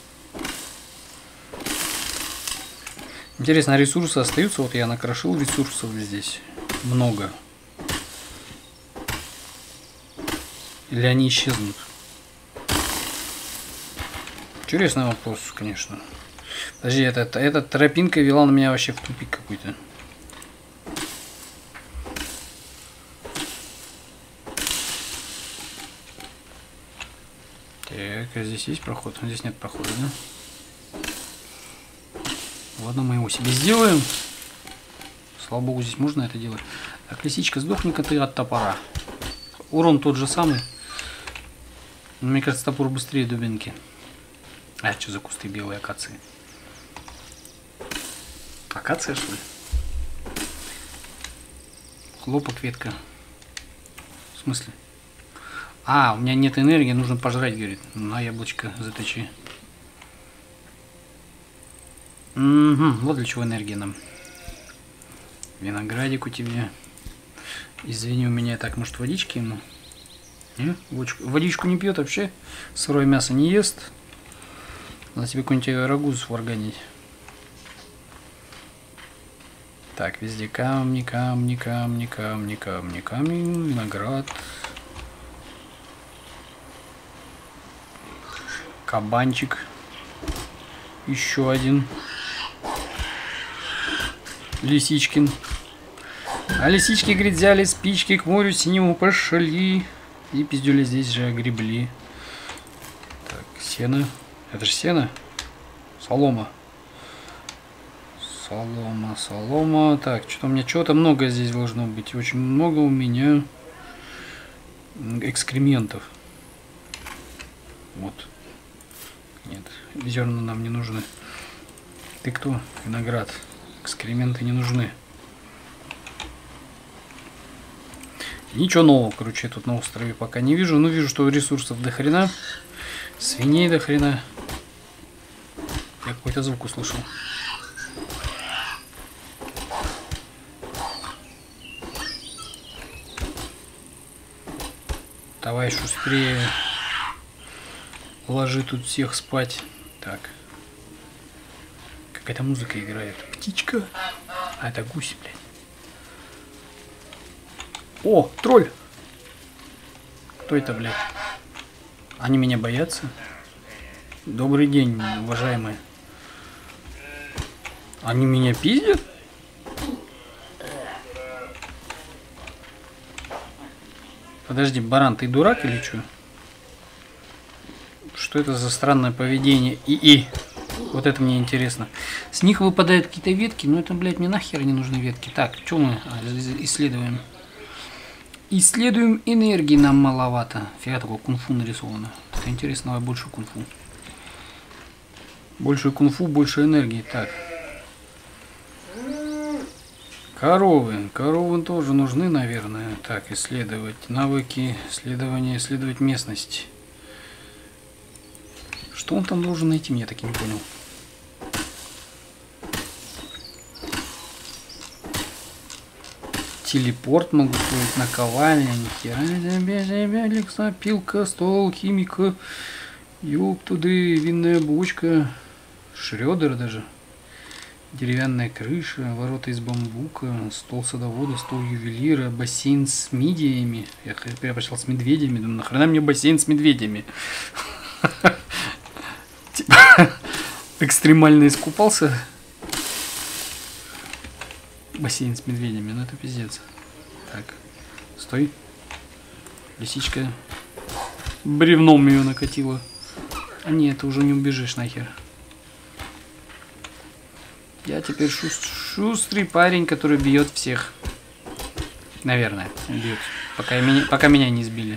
Интересно, а ресурсы остаются? Вот я накрошил ресурсов здесь. Много. Или они исчезнут? Интересный вопрос, конечно. Подожди, эта тропинка вела на меня вообще в тупик какой-то. Так, а здесь есть проход? Здесь нет прохода, да? Ладно, мы его себе сделаем. Слава богу, здесь можно это делать. Так, лисичка, сдохни-ка ты от топора. Урон тот же самый. Но, мне кажется, топор быстрее дубинки. А, что за кусты белой акации? Акация, что ли? Хлопок, ветка. В смысле? А, у меня нет энергии, нужно пожрать, говорит. На яблочко заточи. Угу, вот для чего энергия нам. Виноградик у тебя. Извини, у меня так, может, водички ему? Водичку не пьет вообще. Сырое мясо не ест. Надо тебе какой-нибудь рагу сварганить. Так, везде камни, камни, камни, камни, камни, камень, виноград. Кабанчик. Еще один. Лисичкин. А лисички, говорит, взяли спички, к морю синему пошли. И пиздюли здесь же огребли. Так, сено. Это же сено? Солома. Солома, солома. Так, что-то у меня чего-то много здесь должно быть. Очень много у меня экскрементов. Вот. Нет, зерна нам не нужны. Ты кто? Виноград. Экскременты не нужны. Ничего нового, короче, я тут на острове пока не вижу. Но вижу, что ресурсов до хрена. Свиней до хрена. Я какой-то звук услышал. Давай шустрее. Ложи тут всех спать. Так. Какая-то музыка играет. Птичка. А это гусь, блядь. О, тролль. Кто это, блядь? Они меня боятся? Добрый день, уважаемые. Они меня пиздят? Подожди, баран, ты дурак или что? Что это за странное поведение? И. Вот это мне интересно. С них выпадают какие-то ветки, но это, блядь, мне нахер не нужны ветки. Так, что мы исследуем? Исследуем энергии, нам маловато. Фига, такое кунг-фу нарисовано. Это интересно, давай больше кунг-фу. Больше кунг-фу, больше энергии. Так. Коровы. Коровы тоже нужны, наверное. Так, исследовать навыки, исследовать местность. Что он там должен найти, я так и не понял. Телепорт могу строить, наковальня, нихера. Пилка, стол, химика. Ёб туды, винная бочка. Шредер даже. Деревянная крыша, ворота из бамбука, стол садовода, стол ювелира, бассейн с мидиями. Я перепрошел с медведями, думаю, нахрена мне бассейн с медведями? Типа, экстремально искупался. Бассейн с медведями, ну это пиздец. Так, стой. Лисичка. Бревном ее накатила. А нет, ты уже не убежишь нахер. Я теперь шустрый парень, который бьет всех. Наверное, бьет. Пока меня не сбили.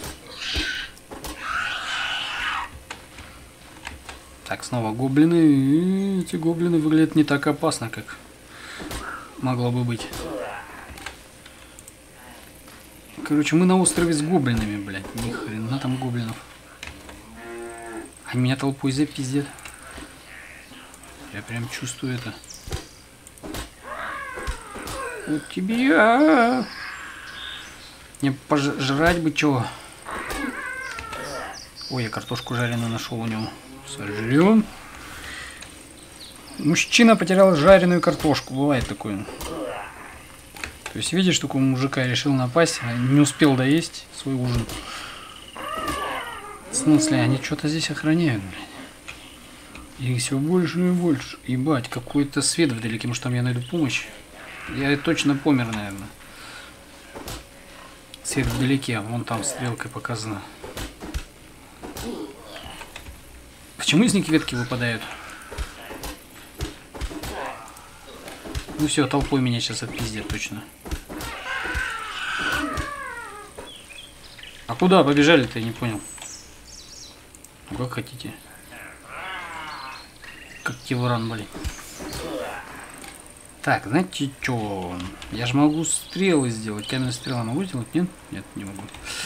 Так, снова гоблины. Эти гоблины выглядят не так опасно, как могло бы быть. Короче, мы на острове с гоблинами, блядь. Ни хрена там гоблинов. Они меня толпой запиздят. Я прям чувствую это. Вот тебе. Мне пожрать бы чего. Ой, я картошку жареную нашел у него. Сожрем. Мужчина потерял жареную картошку. Бывает такое. То есть, видишь, такого мужика решил напасть, а не успел доесть свой ужин. В смысле, они что-то здесь охраняют, блядь. Их все больше и больше. Ебать, какой-то свет вдалеке. Может, там я найду помощь? Я точно помер, наверное. Свет вдалеке, вон там стрелкой показано. Почему из них ветки выпадают? Ну все, толпой меня сейчас отпиздят точно. А куда побежали-то, я не понял. Ну как хотите. Как Тевран, блин. Так, знаете что? Я же могу стрелы сделать. Каменные стрелы могу сделать? Нет? Нет, не могу.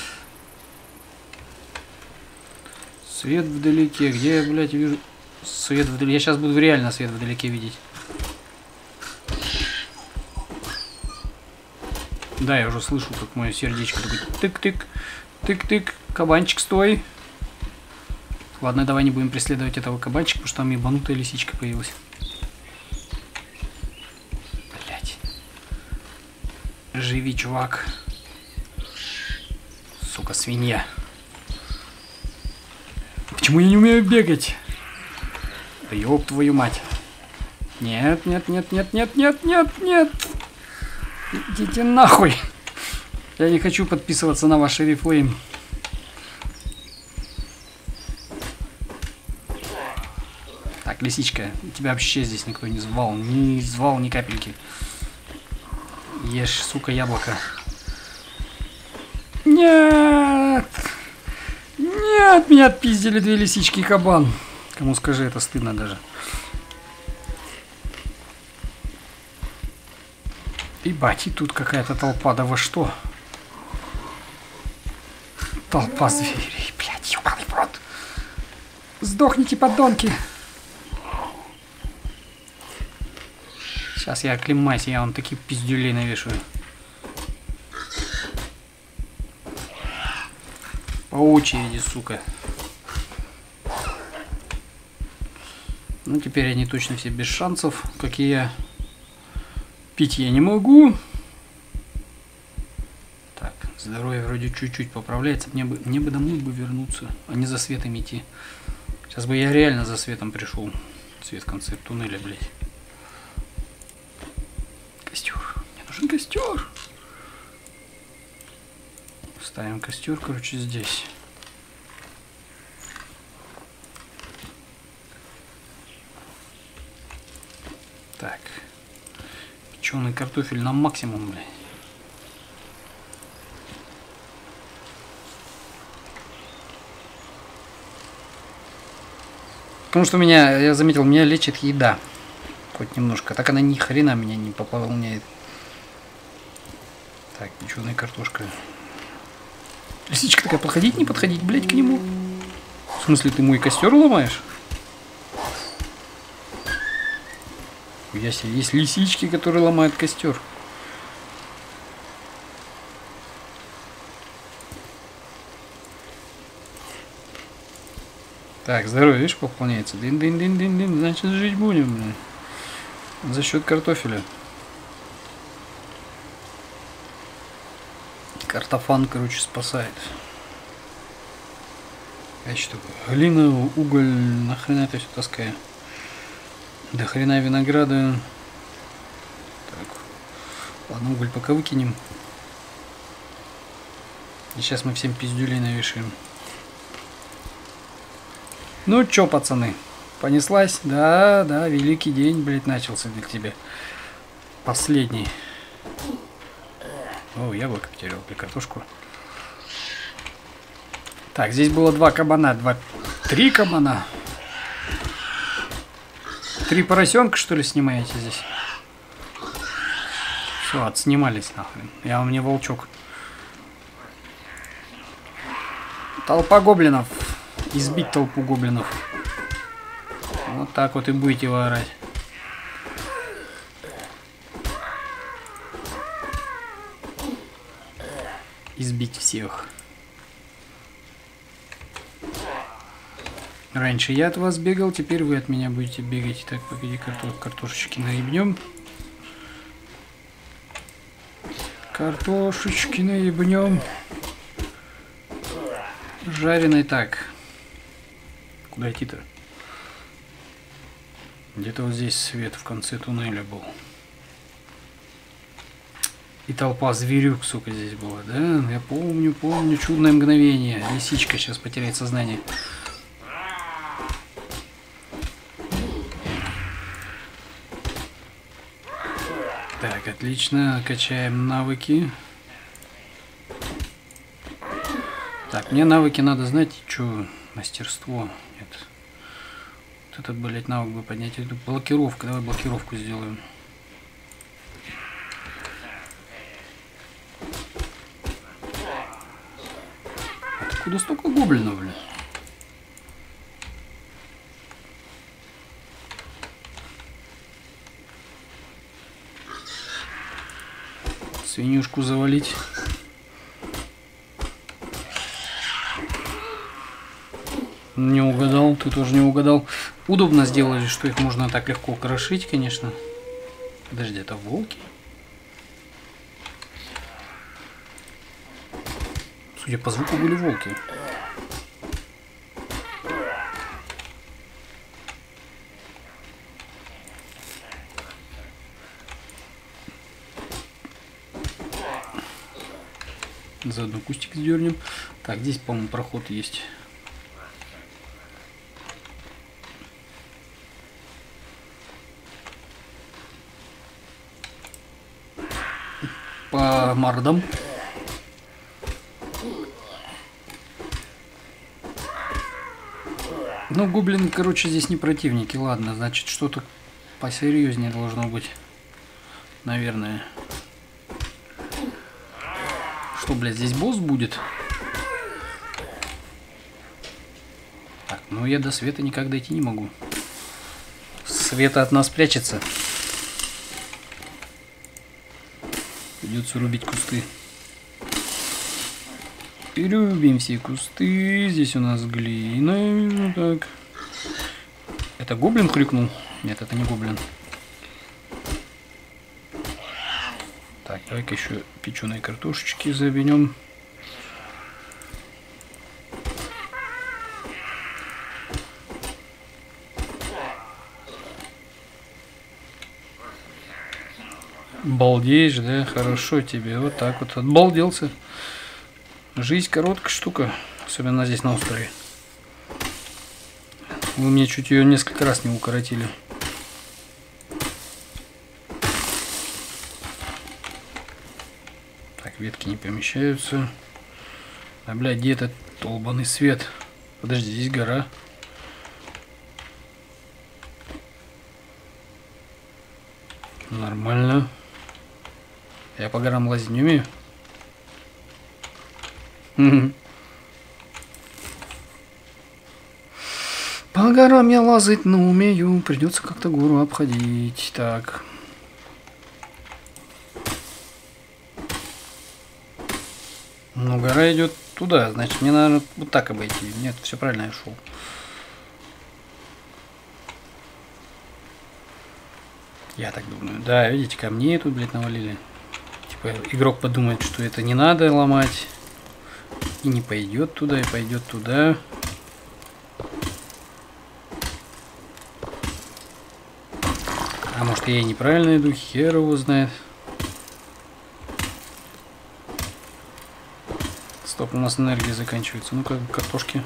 Свет вдалеке. Где я, блядь, вижу свет вдалеке? Я сейчас буду реально свет вдалеке видеть. Да, я уже слышу, как мое сердечко такое тык-тык, тык-тык. Кабанчик, стой. Ладно, давай не будем преследовать этого кабанчика, потому что там ебанутая лисичка появилась. Блять. Живи, чувак. Сука, свинья. Почему я не умею бегать? Да ёб твою мать. Нет, нет, нет, нет, нет, нет, нет, нет. Идите нахуй. Я не хочу подписываться на ваш Oriflame. Так, лисичка, тебя вообще здесь никто не звал. Не звал ни капельки. Ешь, сука, яблоко. Нет! Нет, меня отпиздили две лисички и кабан. Кому скажи, это стыдно даже. Ебать, и тут какая-то толпа, да вы что? Толпа зверей, блядь, ёбаный в рот. Сдохните, подонки. Сейчас я оклемаюсь, я вам такие пиздюлей навешаю. По очереди, сука. Ну, теперь они точно все без шансов, как и я. Пить я не могу. Так, здоровье вроде чуть-чуть поправляется. Мне бы домой бы вернуться, а не за светом идти. Сейчас бы я реально за светом пришел. Свет в конце туннеля, блядь. Костер. Мне нужен костер. Ставим костер, короче, здесь. Так. Печеный картофель на максимум, блядь. Потому что меня, я заметил, меня лечит еда. Хоть немножко. Так она ни хрена меня не пополняет. Так, печеная картошка. Лисичка такая, подходить, не подходить, блядь, к нему. В смысле, ты мой костер ломаешь? Я себе, есть лисички, которые ломают костер. Так, здоровье, видишь, пополняется. Дин-дин-дин-дин-дин, значит, жить будем, блин. За счет картофеля. Картофан, короче, спасает. А что такое? Глина, уголь, нахрена это все таскаю? До хрена винограда. Так. Ладно, уголь пока выкинем. И сейчас мы всем пиздюлей навешаем. Ну чё, пацаны, понеслась? Да, да, великий день, блядь, начался для тебя. Последний. О, яблоко потерял, для картошку. Так, здесь было 2 кабана, 3 кабана. 3 поросенка, что ли, снимаете здесь? Все, отснимались нахрен. Я вам не волчок. Толпа гоблинов. Избить толпу гоблинов. Вот так вот и будете воорать. Избить всех. Раньше я от вас бегал, теперь вы от меня будете бегать. Так, погоди, картошечки наебнем. Картошечки наебнем. Жареный так. Куда идти-то? Где-то вот здесь свет в конце туннеля был. И толпа зверюк, сука, здесь была, да? Я помню, чудное мгновение. Лисичка сейчас потеряет сознание. Так, отлично. Качаем навыки. Так, мне навыки надо знать, что мастерство. Нет. Вот этот, блядь, навык бы поднять. Это блокировка. Давай блокировку сделаем. Откуда столько гоблинов, блядь? Свинюшку завалить. Не угадал, ты тоже не угадал. Удобно сделали, что их можно так легко крошить, конечно. Подожди, это волки? Судя по звуку, были волки. Заодно кустик сдернем. Так, здесь, по-моему, проход есть. По мордам. Ну, гоблин, короче, здесь не противники. Ладно, значит, что-то посерьезнее должно быть. Наверное. Что, блядь, здесь босс будет? Так, ну я до света никак дойти не могу. Света от нас прячется. Придется рубить кусты. И рубим все кусты. Здесь у нас глина. Так. Это гоблин хрюкнул? Нет, это не гоблин. Так, давай-ка еще печеные картошечки завинем. Балдеешь, да? Хорошо тебе. Вот так вот отбалделся. Жизнь короткая штука. Особенно здесь на острове. Вы мне чуть ее несколько раз не укоротили. Так, ветки не помещаются. А, блядь, где этот долбаный свет? Подожди, здесь гора. Нормально. Я по горам лазить не умею. По горам я лазать, но умею. Придется как-то гору обходить. Так. Ну, гора идет туда. Значит, мне надо вот так обойти. Нет, все правильно я шел. Я так думаю. Да, видите, камней тут, блядь, навалили. Типа, игрок подумает, что это не надо ломать. И не пойдет туда, и пойдет туда. А может, я и неправильно иду, хер его знает. Стоп, у нас энергия заканчивается. Ну-ка, картошки.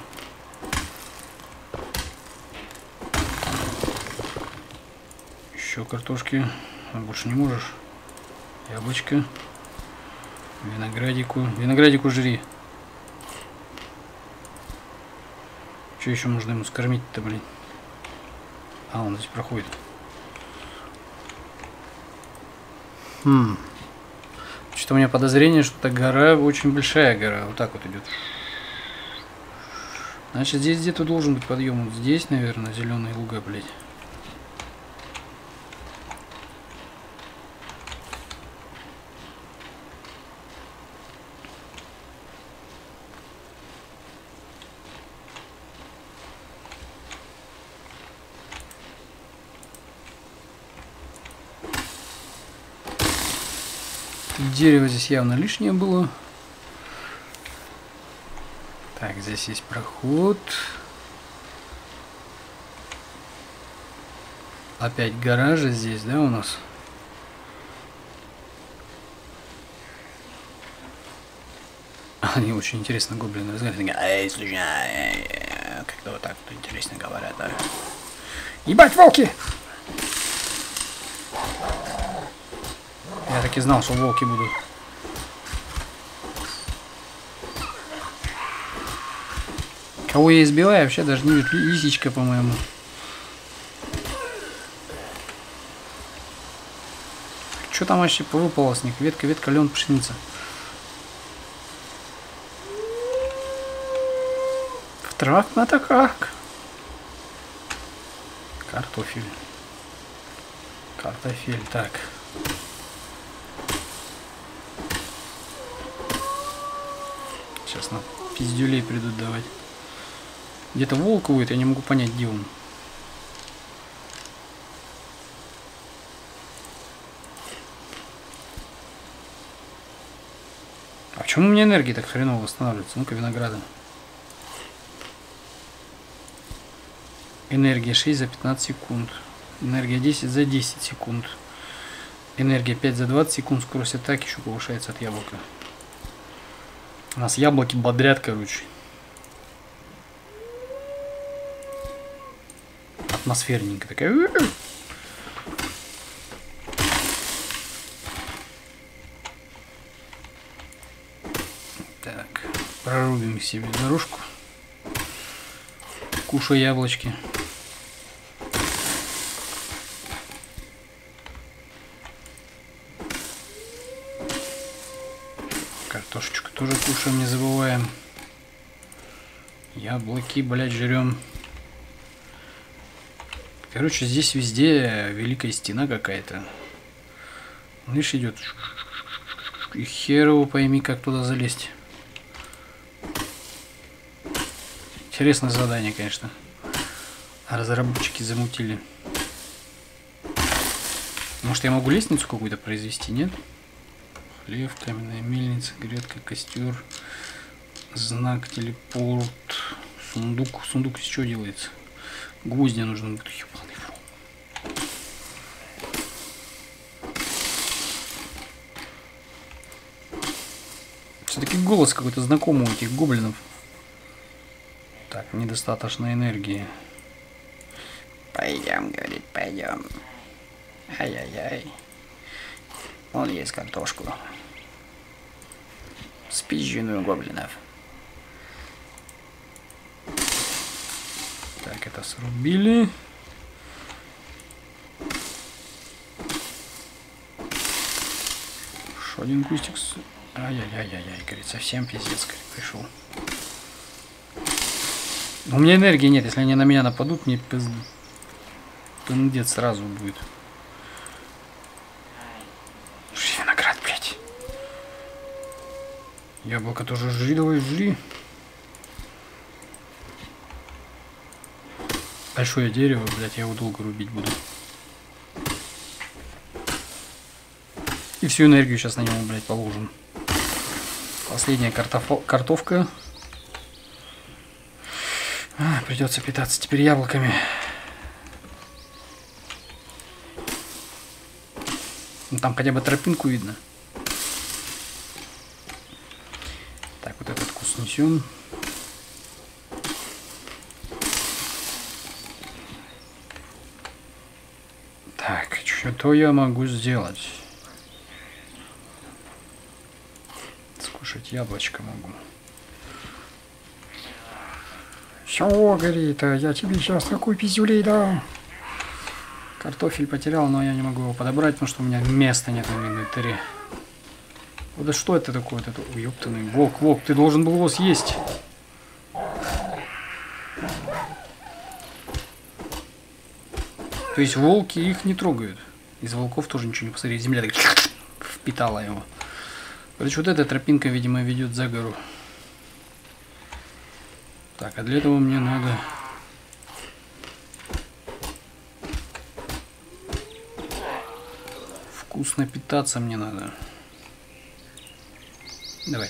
Еще картошки. А больше не можешь. Яблочко. Виноградику. Виноградику жри. Что еще можно ему скормить-то, блин? А, он здесь проходит. Что-то у меня подозрение, что эта гора очень большая гора. Вот так вот идет. Значит, здесь где-то должен быть подъем. Вот здесь, наверное, зеленые луга, блядь. Дерево здесь явно лишнее было. Так, здесь есть проход. Опять гаражи здесь, да, у нас? Они очень интересно гоблины разговаривают. Эй, слушай, как-то вот так вот интересно говорят, да. Ебать, волки! Я так и знал, что волки будут. Кого я избиваю, вообще даже не вижу. Лисичка, по-моему. Что там вообще повыпало с них? Ветка, ветка, лен, пшеница. В трактно-то как? Картофель. Картофель, так. Сейчас на пиздюлей придут давать. Где-то волк будет, я не могу понять, где он. А почему у меня энергия так хреново восстанавливается? Ну-ка, винограда. Энергия 6 за 15 секунд. Энергия 10 за 10 секунд. Энергия 5 за 20 секунд. Скорость атаки еще повышается от яблока. У нас яблоки бодрят, короче. Атмосферненько такая. Так, прорубим себе дорожку. Кушай яблочки. Картошечку тоже кушаем, не забываем. Яблоки, блядь, жрем. Короче, здесь везде великая стена какая-то. Видишь, идет. И хер его пойми, как туда залезть. Интересное задание, конечно. Разработчики замутили. Может, я могу лестницу какую-то произвести, нет? Хлеб, каменная мельница, грядка, костер, знак, телепорт, сундук. Сундук из чего делается? Гвозди нужно будет. Ебаный фу. Все-таки голос какой-то знакомый у этих гоблинов. Так, недостаточно энергии. Пойдем, говорит, пойдем. Ай-яй-яй. Вон есть картошку. Спизженную гоблинов. Так, это срубили. Еще один кустик Ай-яй-яй-яй, говорит, совсем пиздец, говорит, пришел. У меня энергии нет, если они на меня нападут, мне пиздец сразу будет. Виноград, блядь. Яблоко тоже жри, давай, жри. Большое дерево, блядь, я его долго рубить буду. И всю энергию сейчас на него, блядь, положим. Последняя картовка. Придется питаться теперь яблоками. Ну, там хотя бы тропинку видно. Так, вот этот кус несем. Так, что я могу сделать? Скушать яблочко могу. Все, говорит, я тебе сейчас такой пиздюлей дам. Картофель потерял, но я не могу его подобрать, потому что у меня места нет на инвентаре. Вот да что это такое? Вот это, ёптаный волк, ты должен был его съесть. То есть волки их не трогают. Из волков тоже ничего не посмотреть. Земля так впитала его. Короче, вот эта тропинка, видимо, ведет за гору. Так, а для этого мне надо... Вкусно питаться мне надо. Давай.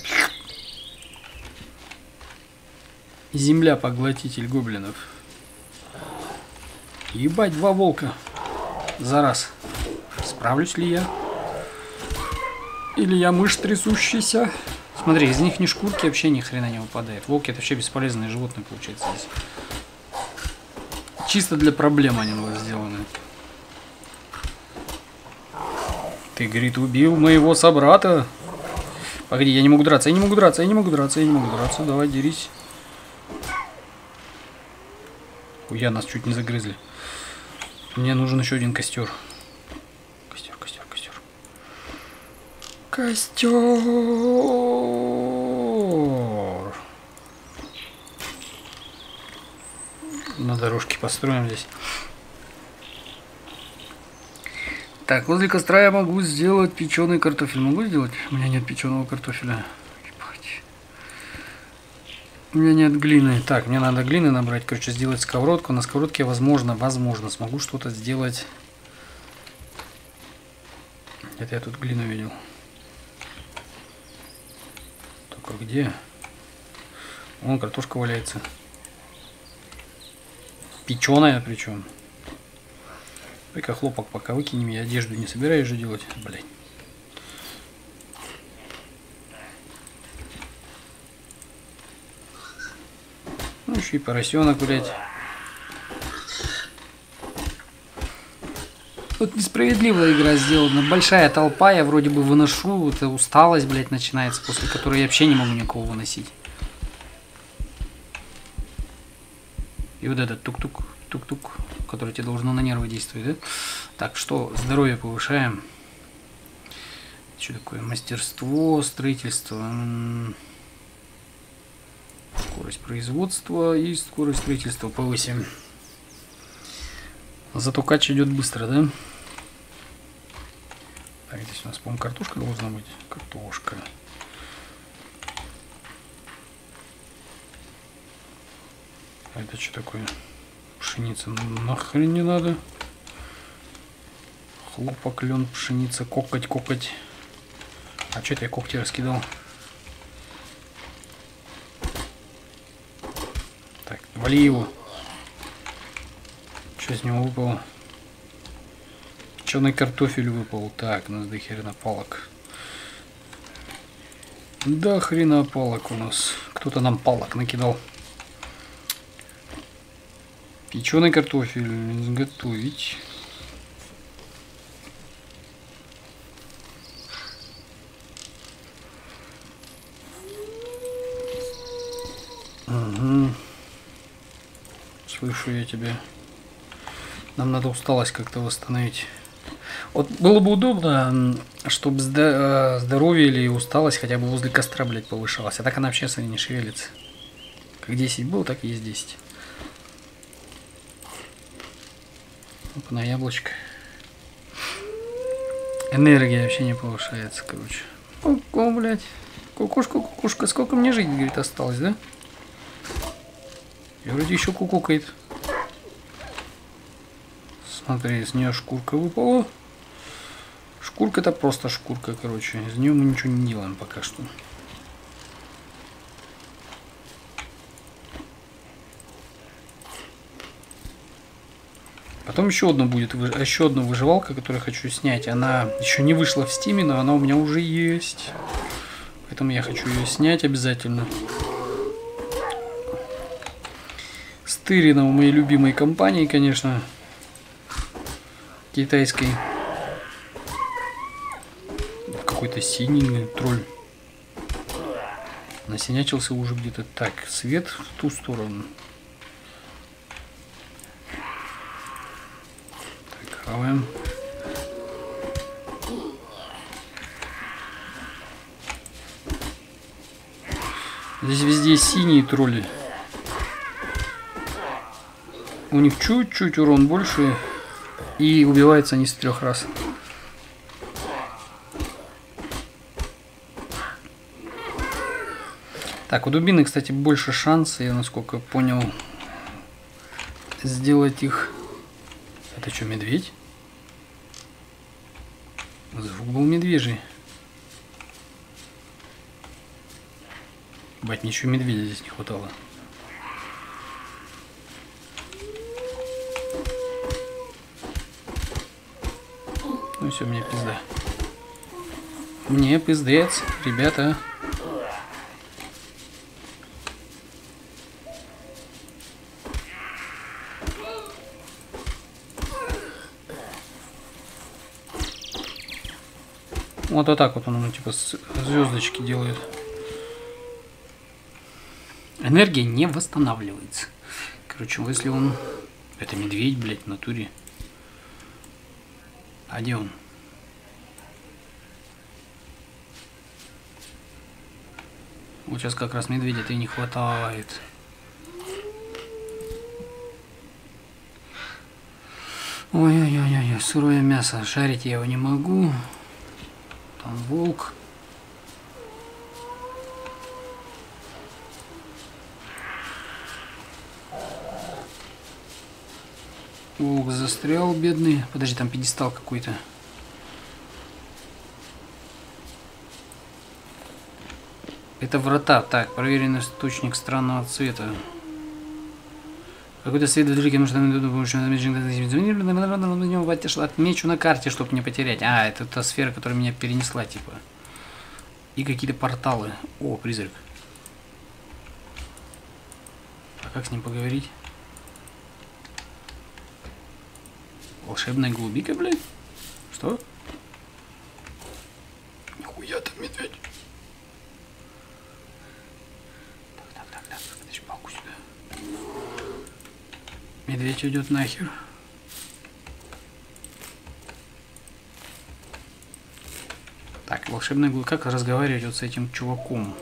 Земля, поглотитель гоблинов. Ебать, 2 волка. За раз. Справлюсь ли я? Или я мышь трясущийся? Смотри, из них ни шкурки вообще ни хрена не выпадает. Волки это вообще бесполезные животные, получается, здесь. Чисто для проблем они были сделаны. Ты, говорит, убил моего собрата. Погоди, я не могу драться, я не могу драться, я не могу драться, я не могу драться. Давай, дерись. Ой, нас чуть не загрызли. Мне нужен еще один костер. Костер. На дорожке построим здесь. Так, возле костра я могу сделать печеный картофель. Могу сделать? У меня нет печеного картофеля. Ебать. У меня нет глины. Так, мне надо глины набрать. Короче, сделать сковородку. На сковородке, возможно, смогу что-то сделать. Это я тут глину видел. Только где? Вон картошка валяется. Печеная причем. Дай-ка хлопок пока выкинем. Я одежду не собираюсь же делать. Блядь. Ну еще и поросенок, блядь. Вот несправедливая игра сделана. Большая толпа, я вроде бы выношу. Это усталость, блядь, начинается, после которой я вообще не могу никого выносить. И вот этот тук-тук, который тебе должно на нервы действовать, да? Так, что, здоровье повышаем. Что такое? Мастерство, строительство. Скорость производства и скорость строительства повысим. Зато кач идет быстро, да? Так, здесь у нас, по-моему, картошка должна быть. Картошка. А это что такое? Пшеница нахрен не надо. Хлопок, лен, пшеница, кокоть. А что это я когти раскидал? Так, вали его. Что из него выпало? Печеный картофель выпал. Так, у нас до хрена палок. До хрена палок у нас. Кто-то нам палок накидал. Печеный картофель изготовить. Угу. Слышу я тебя. Нам надо усталость как-то восстановить. Вот было бы удобно Чтобы здоровье или усталость хотя бы возле костра, блядь, повышалась. А так она вообще не шевелится. Как 10 было, так и есть 10. Оп, на яблочко. Энергия вообще не повышается, короче. Ку-ку, блядь. Кукушка, кукушка, сколько мне жить, говорит, осталось, да? И вроде еще кукукает. Смотри, с нее шкурка выпала. Шкурка это просто шкурка, короче. Из нее мы ничего не делаем пока что. Потом еще одна будет, еще одна выживалка, которую я хочу снять. Она еще не вышла в Стиме, но она у меня уже есть. Поэтому я хочу ее снять обязательно. Стырина у моей любимой компании, конечно. Китайской. Какой-то синий тролль. Насинячился уже где-то. Так, свет в ту сторону. Так, хаваем. Здесь везде синие тролли. У них чуть-чуть урон больше. И убиваются они с 3 раз. Так, у дубины, кстати, больше шанса, я насколько понял, сделать их... Это что, медведь? Звук был медвежий. Бать, мне еще медведя здесь не хватало. Ну все, мне пизда. Мне пиздец, ребята. Вот так вот он, типа, звездочки делает. Энергия не восстанавливается. Короче, если он... Это медведь, блядь, в натуре. А где он? Вот сейчас как раз медведя-то и не хватает. Ой-ой-ой, сырое мясо. Жарить я его не могу. Там волк. Волк застрял, бедный. Подожди, там пьедестал какой-то. Это врата. Так, проверенный источник странного цвета. Какой-то свет вдалеке, отмечу на карте, чтобы не потерять. А, это та сфера, которая меня перенесла, типа. И какие-то порталы. О, призрак. А как с ним поговорить? Волшебная голубика, блядь? Что? Нихуя там медведь. Так, подожди, палку сюда. Медведь идет нахер. Так, волшебная голубика. Как разговаривать вот с этим чуваком?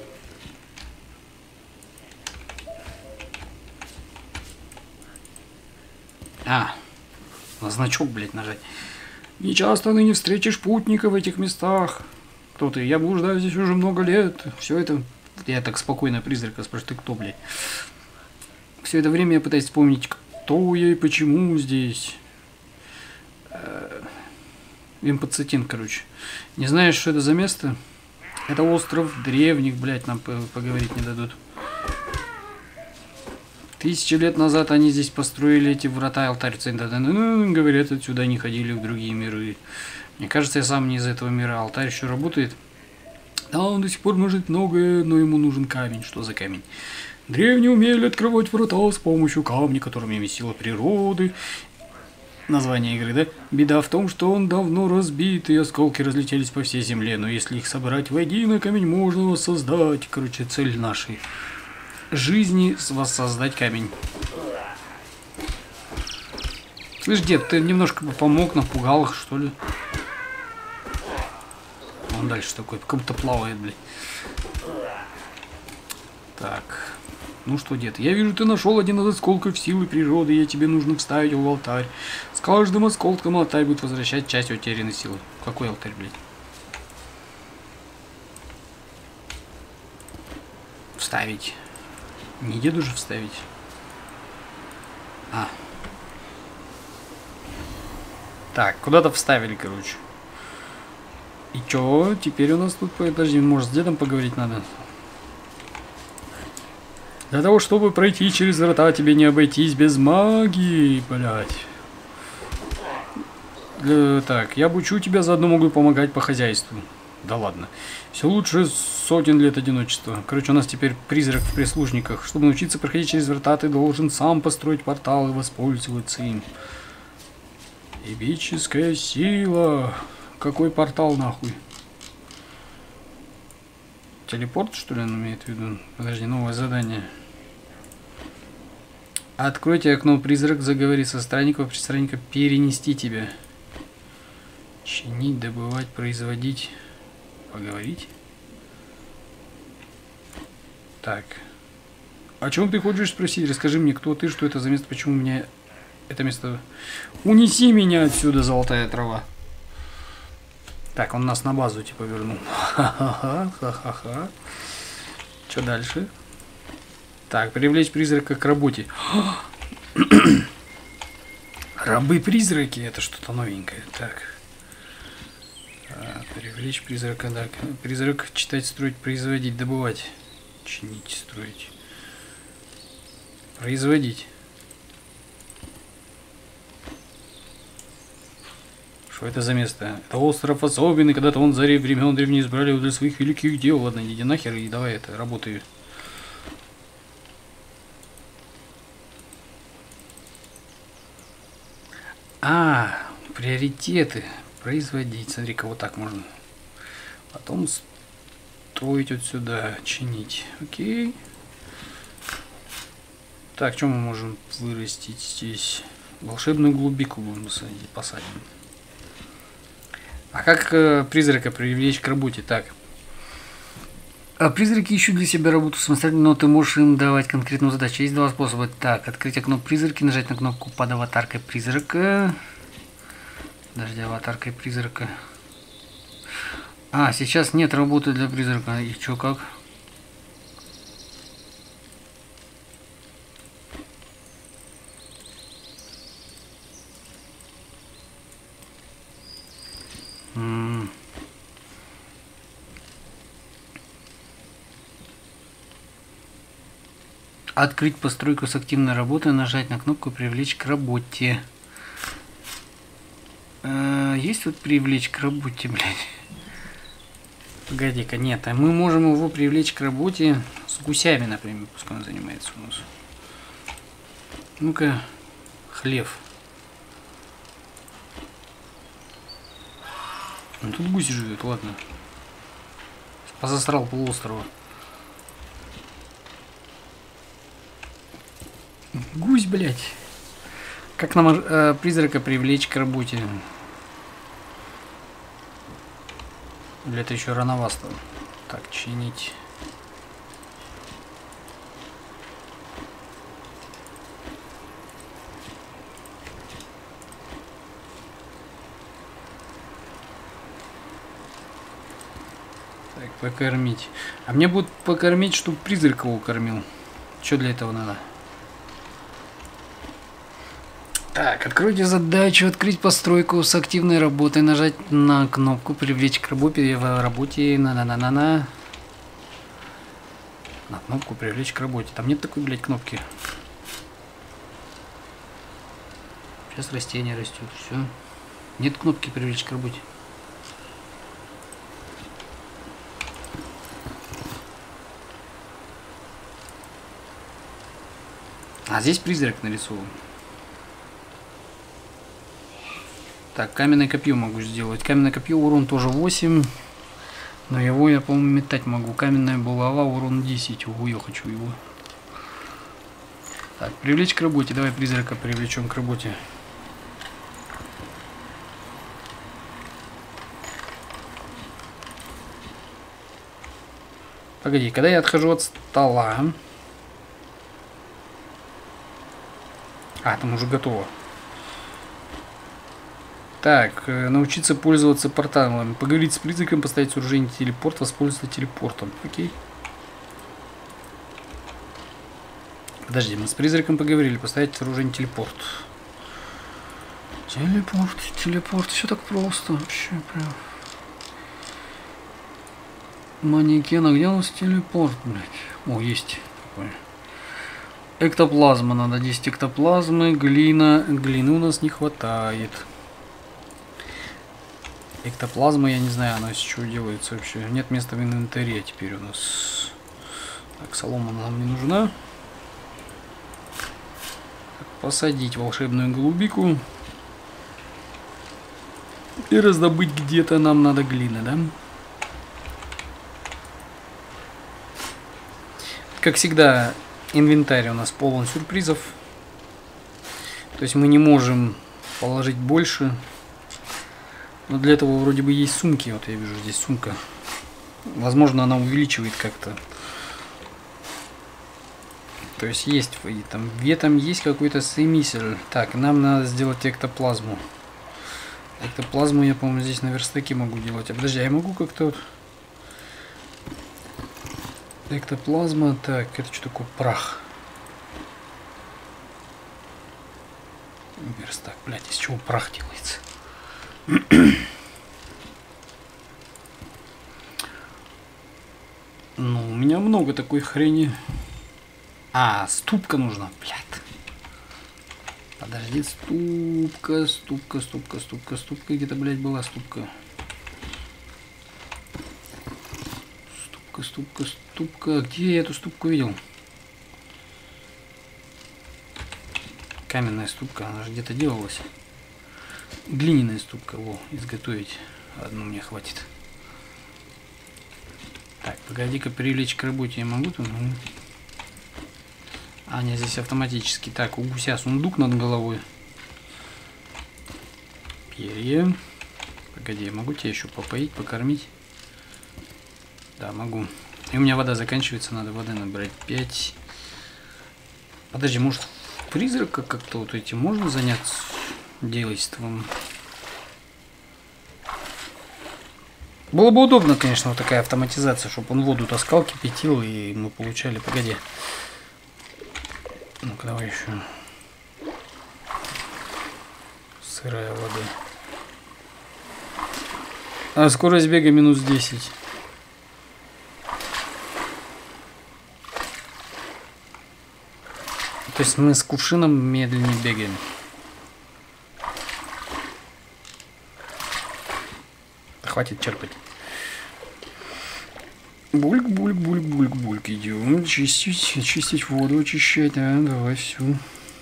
А, на значок, блядь, нажать. Не часто ныне встретишь путника в этих местах. Кто ты? Я блуждаю здесь уже много лет. Все это... Я так спокойно призрака спрашиваю, ты кто, блядь? Все это время я пытаюсь вспомнить, кто я и почему здесь. Импоцитин, короче. Не знаешь, что это за место? Это остров древних, блядь, нам поговорить не дадут. 1000 лет назад они здесь построили эти врата, алтарь центра. Ну, говорят, отсюда они ходили в другие миры. Мне кажется, я сам не из этого мира. Алтарь еще работает. Да, он до сих пор может многое, но ему нужен камень. Что за камень? Древние умели открывать врата с помощью камня, которыми месила природы. Название игры, да? Беда в том, что он давно разбит, и осколки разлетелись по всей земле. Но если их собрать воедино, камень можно воссоздать. Короче, цель нашей жизни воссоздать камень. Слышь, дед, ты немножко помог, напугал их, что ли? он дальше такой? Как будто плавает, блядь. Так. Ну что, дед, я вижу, ты нашел один из осколков силы природы, и тебе нужно вставить его в алтарь. С каждым осколком алтарь будет возвращать часть утерянной силы. Какой алтарь, блядь? Вставить. Не деду же вставить. А. Так, куда-то вставили, короче. И чё? Теперь у нас тут... Подожди, может, с дедом поговорить надо? Для того, чтобы пройти через врата, тебе не обойтись без магии, блядь. Так, я обучу тебя, заодно могу помогать по хозяйству. Да ладно. Все лучше сотен лет одиночества. Короче, у нас теперь призрак в прислужниках. Чтобы научиться проходить через врата, ты должен сам построить портал и воспользоваться им. Эпическая сила. Какой портал, нахуй? Телепорт, что ли, он имеет в виду? Подожди, новое задание. Откройте окно, призрак заговорит со странником, при странника перенести тебя. Чинить, добывать, производить. Поговорить. Так. О чем ты хочешь спросить? Расскажи мне, кто ты, что это за место, почему у меня это место... Унеси меня отсюда, золотая трава. Так, он нас на базу типа вернул. Ха-ха-ха. Что дальше? Так, привлечь призрака к работе. Рабы-призраки, это что-то новенькое. Так. Привлечь призрака, да. Призрак читать, строить, производить, добывать. Чинить, строить. Производить. Что это за место? Это остров особенный, когда-то он заре времен древние избрали его для своих великих дел. Ладно, иди нахер и давай это, работай. Приоритеты. Производить. Смотри-ка, вот так можно. Потом строить вот сюда, чинить. Окей. Так, что мы можем вырастить здесь? Волшебную голубику будем посадим. А как призрака привлечь к работе? Так. А призраки ищут для себя работу самостоятельно, но ты можешь им давать конкретную задачу. Есть два способа. Так, открыть окно призраки, нажать на кнопку под аватаркой призрака. Подожди, аватаркой призрака. Сейчас нет работы для призрака. И чё, как? Открыть постройку с активной работой, нажать на кнопку «Привлечь к работе». Есть вот «Привлечь к работе», блядь? Погоди-ка, нет. Мы можем его привлечь к работе с гусями, например. Пускай он занимается у нас. Ну-ка, хлев. Ну, тут гусь живет, ладно. Позасрал полуострова. Гусь, блядь. Как нам призрака привлечь к работе? Или это еще рановато? Так, чинить. Так, покормить. А мне будут покормить, чтобы призрак его кормил. Что для этого надо? Так, откройте задачу, открыть постройку с активной работой, нажать на кнопку «Привлечь к работе», на кнопку «Привлечь к работе». Там нет такой, блядь, кнопки. Сейчас растение растет, все. Нет кнопки «Привлечь к работе». А здесь призрак нарисован. Так, каменное копье могу сделать. Каменное копье, урон тоже 8. Но его я, по-моему, метать могу. Каменная булава, урон 10. Ого, я хочу его. Так, привлечь к работе. Давай призрака привлечем к работе. Погоди, когда я отхожу от стола... А, там уже готово. Так, научиться пользоваться порталами. Поговорить с призраком, поставить сооружение телепорт, воспользоваться телепортом. Окей. Подожди, мы с призраком поговорили. Поставить сооружение телепорт. Телепорт, телепорт. Все так просто. Вообще прям. Манекен, а где у нас телепорт, блядь? О, есть. Эктоплазма. Надо 10 эктоплазмы. Глина. Глины у нас не хватает. Эктоплазма, я не знаю, она из чего делается вообще. Нет места в инвентаре теперь у нас. Так, солома нам не нужна. Так, посадить волшебную голубику. И раздобыть где-то нам надо глины, да? Как всегда, инвентарь у нас полон сюрпризов. То есть мы не можем положить больше. Но для этого вроде бы есть сумки. Вот я вижу здесь сумка. Возможно, она увеличивает как-то. То есть есть там, в этом есть какой-то смысл. Так, нам надо сделать эктоплазму. Эктоплазму я, по-моему, здесь на верстаке могу делать. А подожди, я могу как-то вот... Эктоплазма. Так, это что такое? Прах. Верстак, блядь, из чего прах делается? Ну, у меня много такой хрени. А, ступка нужна, блядь. Подожди, ступка, ступка, ступка, ступка, ступка. Где-то, блядь, была ступка. Ступка, ступка, ступка. Где я эту ступку видел? Каменная ступка, она же где-то делалась. Глиняная ступка, во, изготовить. Одну мне хватит. Так, погоди-ка, привлечь к работе я могу там? А, нет, здесь автоматически. Так, у гуся сундук над головой. Перья. Погоди, я могу тебя еще попоить, покормить? Да, могу. И у меня вода заканчивается, надо воды набрать 5. Подожди, может призрака как-то вот этим можно заняться действом? Было бы удобно, конечно, вот такая автоматизация, чтобы он воду таскал, кипятил, и мы получали... Погоди. Ну-ка, давай еще. Сырая вода. А скорость бега минус 10. То есть мы с кувшином медленнее бегаем. Хватит черпать. Бульк, бульк, бульк, бульк, бульк. Идем чистить воду, очищать. Да, давай всю.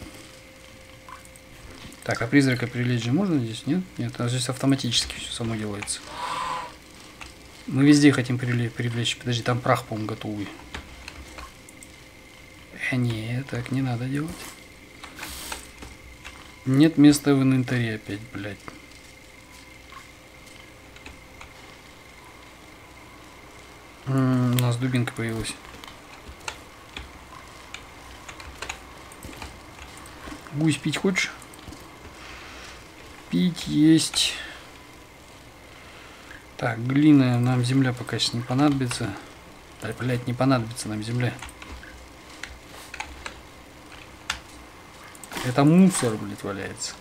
Так, а призрака привлечь же можно здесь? Нет? Нет, а здесь автоматически все само делается. Мы везде хотим привлечь. Подожди, там прах, по-моему, готовый. Нет, так не надо делать. Нет места в инвентаре опять, блядь. У нас дубинка появилась. Гусь, пить хочешь? Пить есть. Так, глина, нам земля пока сейчас не понадобится. Да, блядь, не понадобится нам земля. Это мусор, блядь, валяется.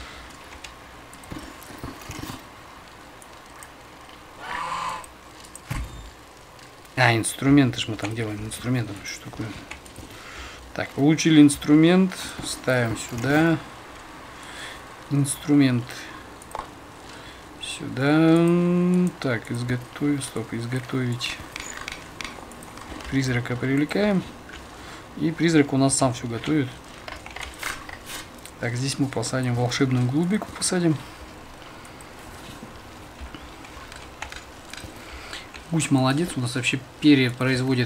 А, инструменты же мы там делаем. Инструменты, что такое? Так, получили инструмент. Ставим сюда. Инструмент. Сюда. Так, изготовить. Стоп, изготовить. Призрака привлекаем. И призрак у нас сам все готовит. Так, здесь мы посадим волшебную голубику, посадим. Гусь молодец, у нас вообще перья производит.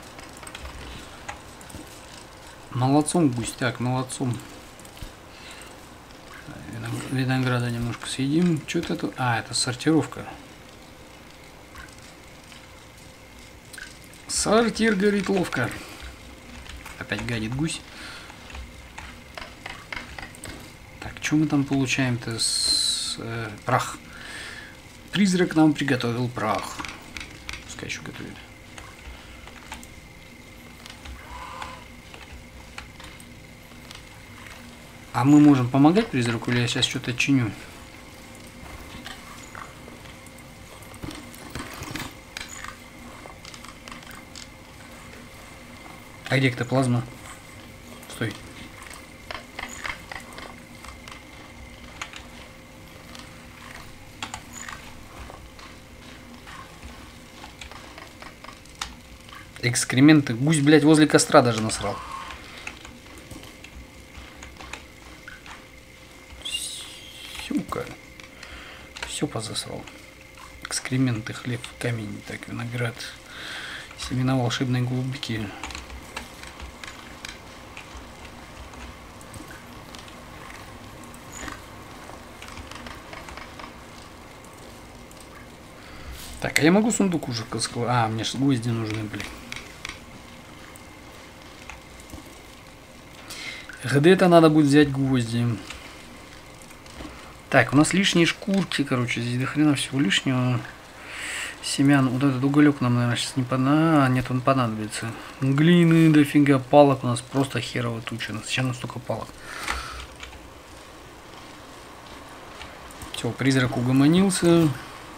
Молодцом гусь, так, молодцом. Винограда немножко съедим. Что это? А, это сортировка. Сортир горит ловко. Опять гадит гусь. Так, что мы там получаем-то с прах? Призрак нам приготовил прах. Пускай еще готовит. А мы можем помогать призраку, или я сейчас что-то чиню? А где эктоплазма? Стой. Экскременты. Гусь, блядь, возле костра даже насрал. Сука. Все позасрал. Экскременты, хлеб, камень, так, виноград. Семена волшебной голубики. Так, а я могу сундук уже складывать? А, мне же гвозди нужны, блин. Где-то надо будет взять гвозди. Так, у нас лишние шкурки, короче, здесь до хрена всего лишнего. Семян, вот этот уголек нам, наверное, сейчас не понадобится. А, нет, он понадобится. Глины дофига, палок у нас просто херово туча. Зачем нам столько палок? Все, призрак угомонился.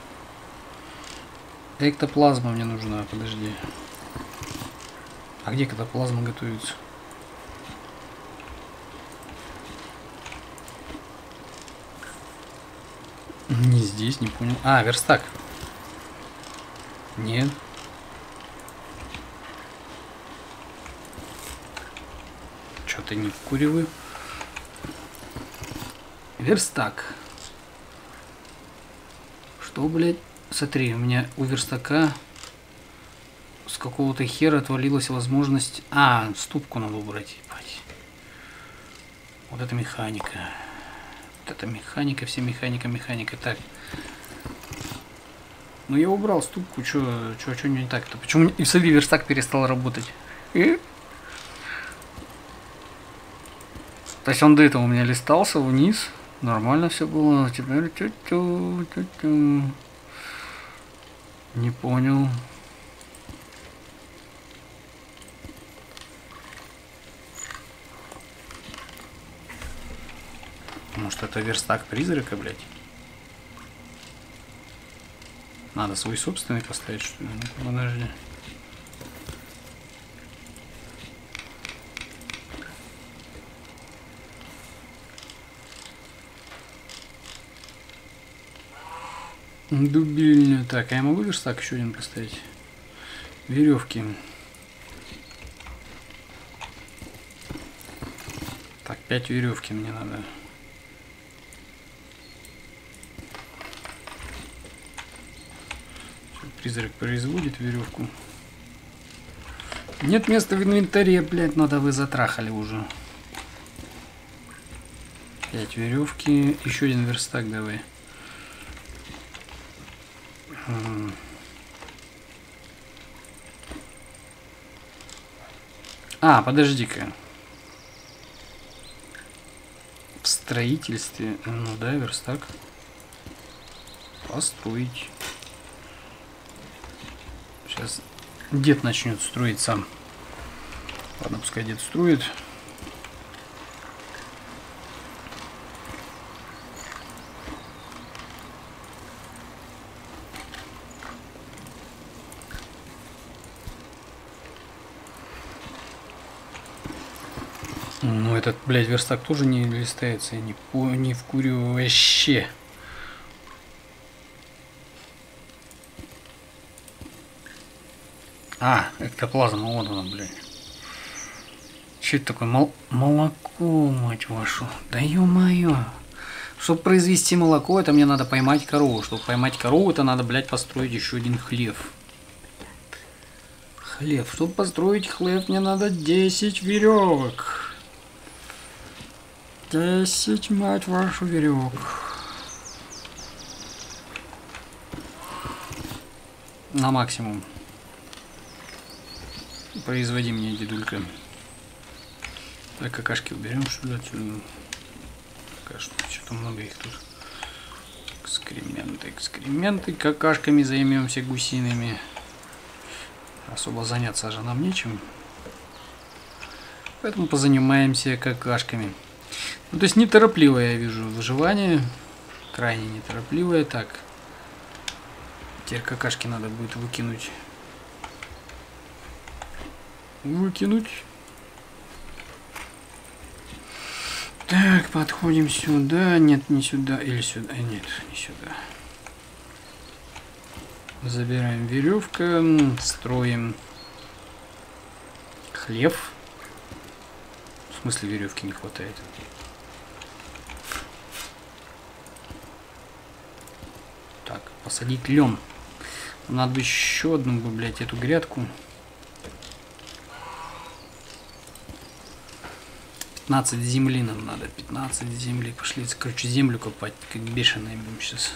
Эктоплазма мне нужна, подожди. А где эктоплазма готовится? Не здесь, не понял. А, верстак. Нет. Что-то не вкуриваю. Верстак. Что, блядь? Смотри, у меня у верстака с какого-то хера отвалилась возможность... А, ступку надо убрать. Ебать. Вот это механика. Вот это механика, все механика. Так. Ну я убрал ступку, что не так-то? Почему и в смотри, верстак перестал работать? То есть он до этого у меня листался вниз. Нормально все было. А теперь не понял. Может это верстак призрака, блядь? Надо свой собственный поставить, что ли? Ну, подожди. Дубильня. Так, а я могу верстак еще один поставить? Веревки. Так, 5 веревки мне надо. Призрак производит веревку. Нет места в инвентаре, блядь, надо вы затрахали уже. 5 веревки. Еще один верстак давай. А, подожди-ка. В строительстве. Ну да, верстак. Построить. Сейчас дед начнет строить сам. Ладно, пускай дед строит. Ну этот, блядь, верстак тоже не листается, я не вкурю вообще. А, эктоплазма, вот она, блядь. Че это такое? Молоко, мать вашу. Да ё-моё. Чтобы произвести молоко, это мне надо поймать корову. Чтобы поймать корову, это надо, блядь, построить еще один хлев. Хлев. Чтобы построить хлев, мне надо 10 веревок. 10, мать вашу, веревок. На максимум. Производи мне, дедулька. Так, какашки уберем, что ли, отсюда. Что-то много их тут. Экскременты. Какашками займемся гусиными. Особо заняться же нам нечем. Поэтому позанимаемся какашками. Ну, то есть неторопливое, я вижу, выживание. Крайне неторопливое. Так. Теперь какашки надо будет выкинуть. Так, подходим сюда. Нет, не сюда. Или сюда. Нет, не сюда. Забираем веревка. Строим хлев. В смысле веревки не хватает? Так, посадить лен. Надо еще одну, блядь, эту грядку. 15 земли нам надо. 15 земли. Пошли, короче, землю копать. Как бешеные будем сейчас.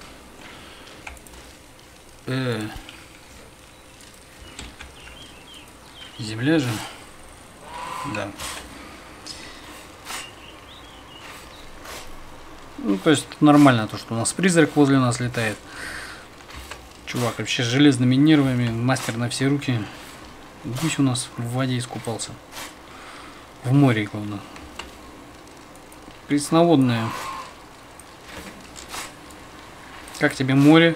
Земля же? Да. Ну, то есть нормально то, что у нас призрак возле нас летает. Чувак вообще с железными нервами, мастер на все руки. Гусь у нас в воде искупался. В море, главное. Пресноводное. Как тебе море?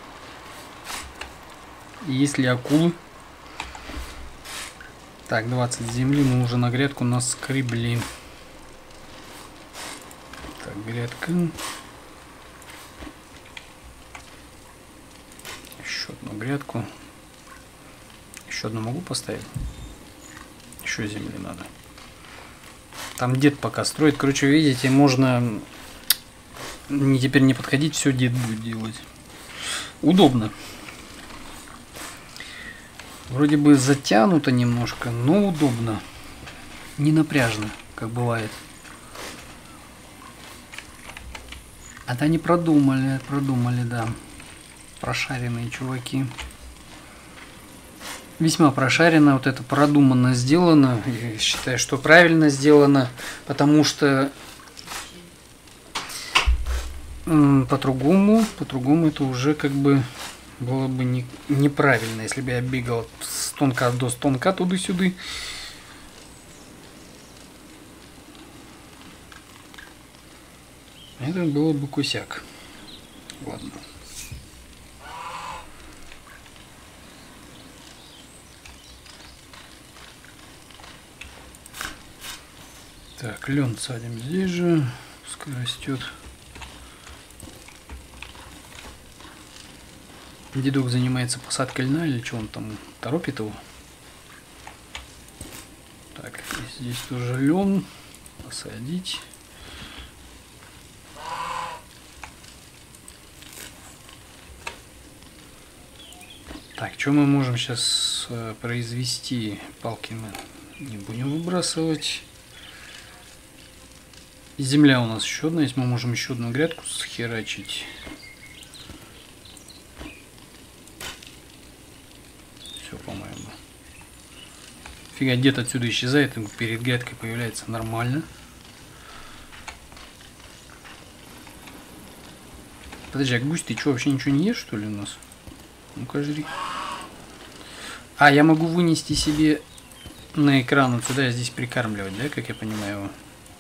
Есть ли акулы? Так, 20 земли мы уже на грядку наскребли. Так, грядка. Еще одну грядку. Еще одну могу поставить? Еще земли надо. Там дед пока строит. Короче, видите, можно теперь не подходить, все дед будет делать. Удобно. Вроде бы затянуто немножко, но удобно. Не напряжно, как бывает. А то они продумали, да. Прошаренные чуваки. Весьма прошарено, вот это продуманно сделано. Я считаю, что правильно сделано, потому что по-другому это уже как бы было бы неправильно, если бы я бегал с тонка до стонка туда-сюда. Это было бы косяк. Ладно. Так, лен садим здесь же, пускай растет. Дедок занимается посадкой льна или что он там торопит его? Так, здесь тоже лен. Посадить. Так, что мы можем сейчас произвести? Палки мы не будем выбрасывать. Земля у нас еще одна есть, мы можем еще одну грядку схерачить. Все, по-моему. Фига, дед отсюда исчезает, и перед грядкой появляется нормально. Подожди, а гусь, ты что, вообще ничего не ешь, что ли, у нас? Ну-ка, жри. А, я могу вынести себе на экран вот сюда, здесь прикармливать, да, как я понимаю его?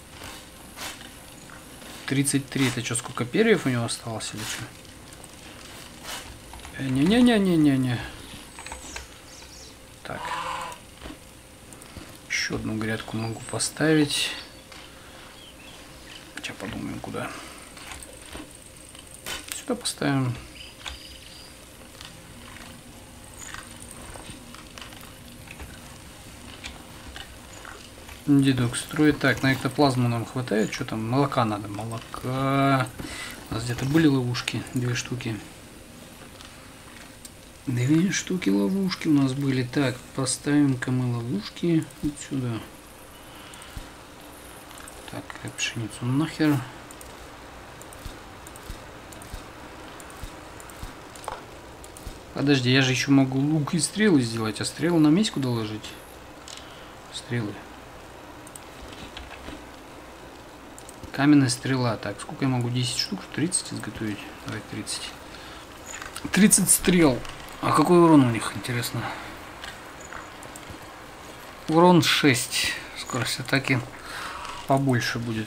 33, это что, сколько перьев у него осталось или что? Не-не-не-не-не-не. Так. Еще одну грядку могу поставить. Сейчас подумаем, куда. Сюда поставим. Дедок строит. Так, на эктоплазму нам хватает. Что там? Молока надо. Молока. У нас где-то были ловушки. 2 штуки. 2 штуки ловушки у нас были. Так, поставим-ка мы ловушки вот сюда. Так, пшеницу нахер. Подожди, я же еще могу лук и стрелы сделать, а стрелы на миську доложить. Стрелы. Каменная стрела. Так, сколько я могу? 10 штук? 30 изготовить? Давай 30. 30 стрел. А какой урон у них, интересно? Урон 6. Скорость атаки побольше будет.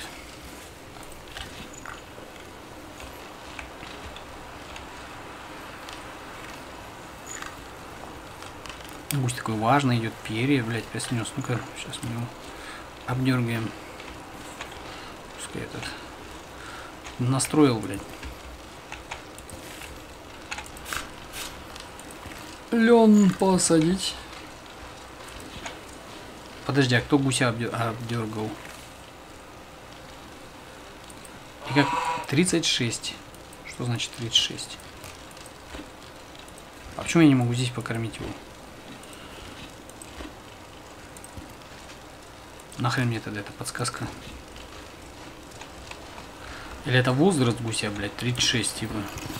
Гусь такой важный, идет перья, блядь, приснес. Ну-ка, сейчас мы его обдергаем. Пускай этот настроил, блядь. Лен посадить. Подожди, а кто гуся обдергал? И как 36. Что значит 36? А почему я не могу здесь покормить его? Нахрен мне тогда эта подсказка? Или это возраст гуся, блядь, 36 типа?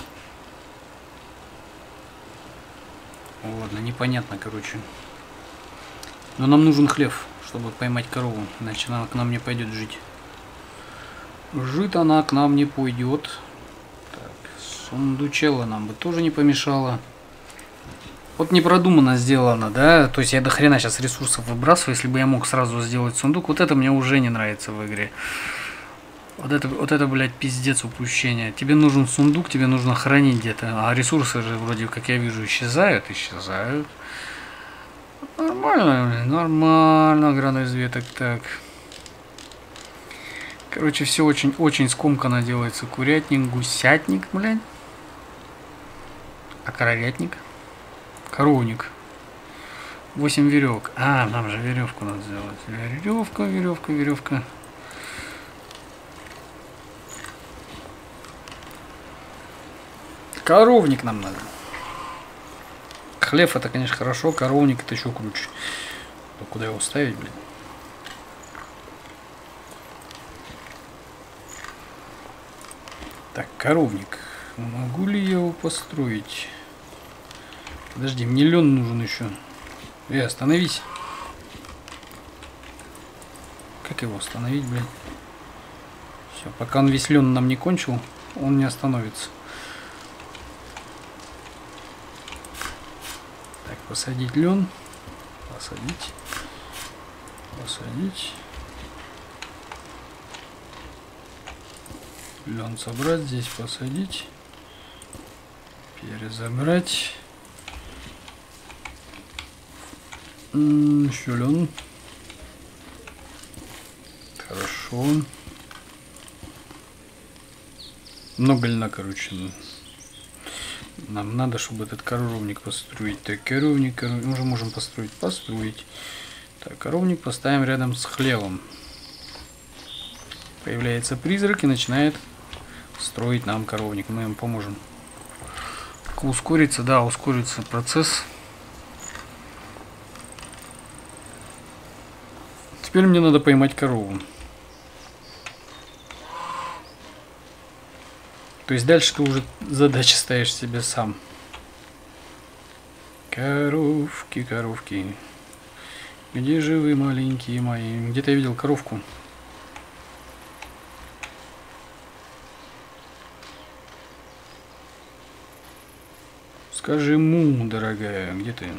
Ладно, непонятно, короче. Но нам нужен хлев, чтобы поймать корову, иначе она к нам не пойдет жить. Жить она к нам не пойдет. Так, сундучела нам бы тоже не помешало. Вот непродуманно сделано, да? То есть я до хрена сейчас ресурсов выбрасываю, если бы я мог сразу сделать сундук. Вот это мне уже не нравится в игре. Вот это, блядь, пиздец упущение. Тебе нужен сундук, тебе нужно хранить где-то. А ресурсы же вроде, как я вижу, исчезают. Нормально, нормально, грана веток, так. Короче, все очень скомканно делается. Курятник, гусятник, блядь. А коровятник? Коровник. 8 веревок. А, нам же веревку надо сделать. Веревка. Коровник нам надо. Хлеб это, конечно, хорошо. Коровник это еще круче. Но куда его ставить, блин? Так, коровник. Могу ли я его построить? Подожди, мне лен нужен еще. Остановись. Как его остановить, блин? Все, пока он весь лен нам не кончил, он не остановится. Так, посадить лен. Посадить. Лен собрать, здесь посадить. Перезабрать. Еще лен. Хорошо. Много льна, короче. Нам надо, чтобы этот коровник построить. Так, коровник. Мы уже можем построить. Так, коровник поставим рядом с хлевом. Появляется призрак и начинает строить нам коровник. Мы ему поможем. Ускорится, да, ускорится процесс. Теперь мне надо поймать корову. То есть дальше ты уже задачи ставишь себе сам. Коровки. Где же вы, маленькие мои? Где-то я видел коровку. Скажи, му, дорогая, где ты?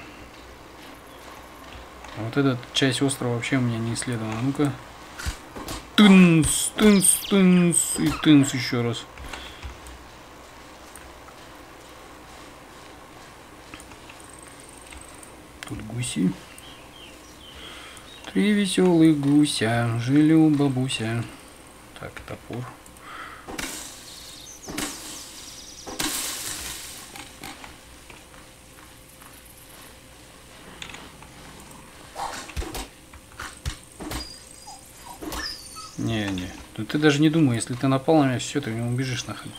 Вот эта часть острова вообще у меня не исследована. Ну-ка. Тынс и тынс еще раз. Тут гуси. 3 веселых гуся жили у бабуся. Так, топор. Не. Тут ты даже не думай, если ты напал на меня, все, ты не убежишь нахрен.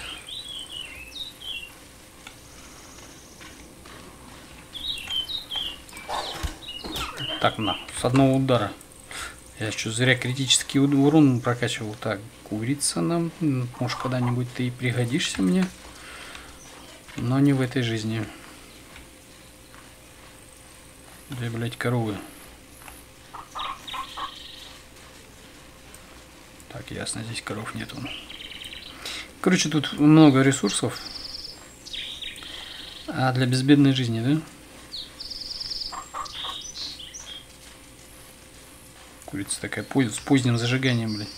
Так, с одного удара. Я что, зря критический урон прокачивал. Так, курица нам. Может, когда-нибудь ты и пригодишься мне. Но не в этой жизни. Две, блядь, коровы. Так, ясно, здесь коров нету. Короче, тут много ресурсов. А для безбедной жизни, да? Курица такая с поздним зажиганием, блядь.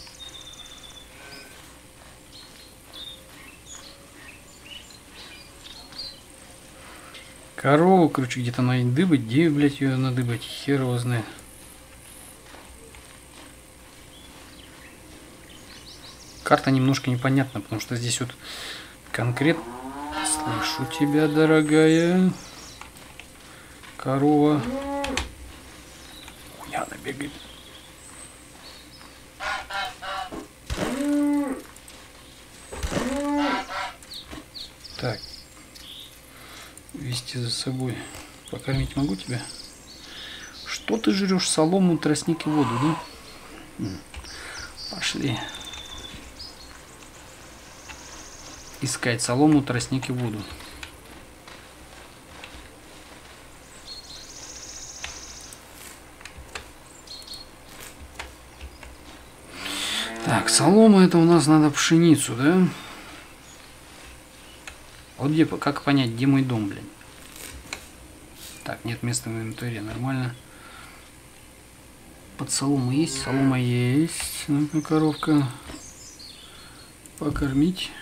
Корову, короче, где-то надо дыбать. Где, блядь, ее надыбать? Хер его знает. Карта немножко непонятна, потому что здесь вот конкретно... Слышу тебя, дорогая. Корова. Ой, она бегает. Так. Вести за собой. Покормить могу тебя? Что ты жрешь? Солому, тростник и воду, да? Пошли. Искать солому, тростник и воду. Так, солома это у нас надо пшеницу, да? Вот где, как понять, где мой дом, блин? Так, нет места в инвентаре, нормально. Под солому есть? Солома есть. Ну-ка, коровка. Покормить.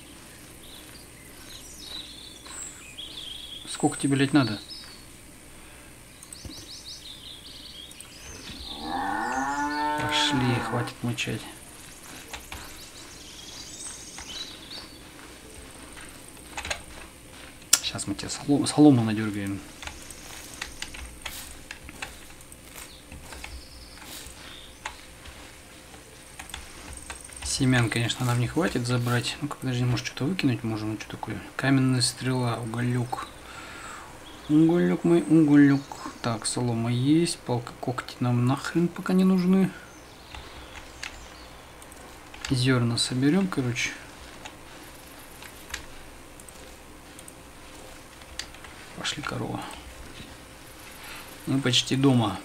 Сколько тебе, блядь, надо? Пошли, хватит мычать. Сейчас мы тебе солому надергаем. Семян, конечно, нам не хватит забрать. Ну-ка, подожди, может что-то выкинуть можем? Что такое? Каменная стрела, уголек. Уголек мой, уголек. Так, солома есть. Палка, когти нам нахрен пока не нужны. Зерна соберем, короче. Пошли, корова. Мы почти дома.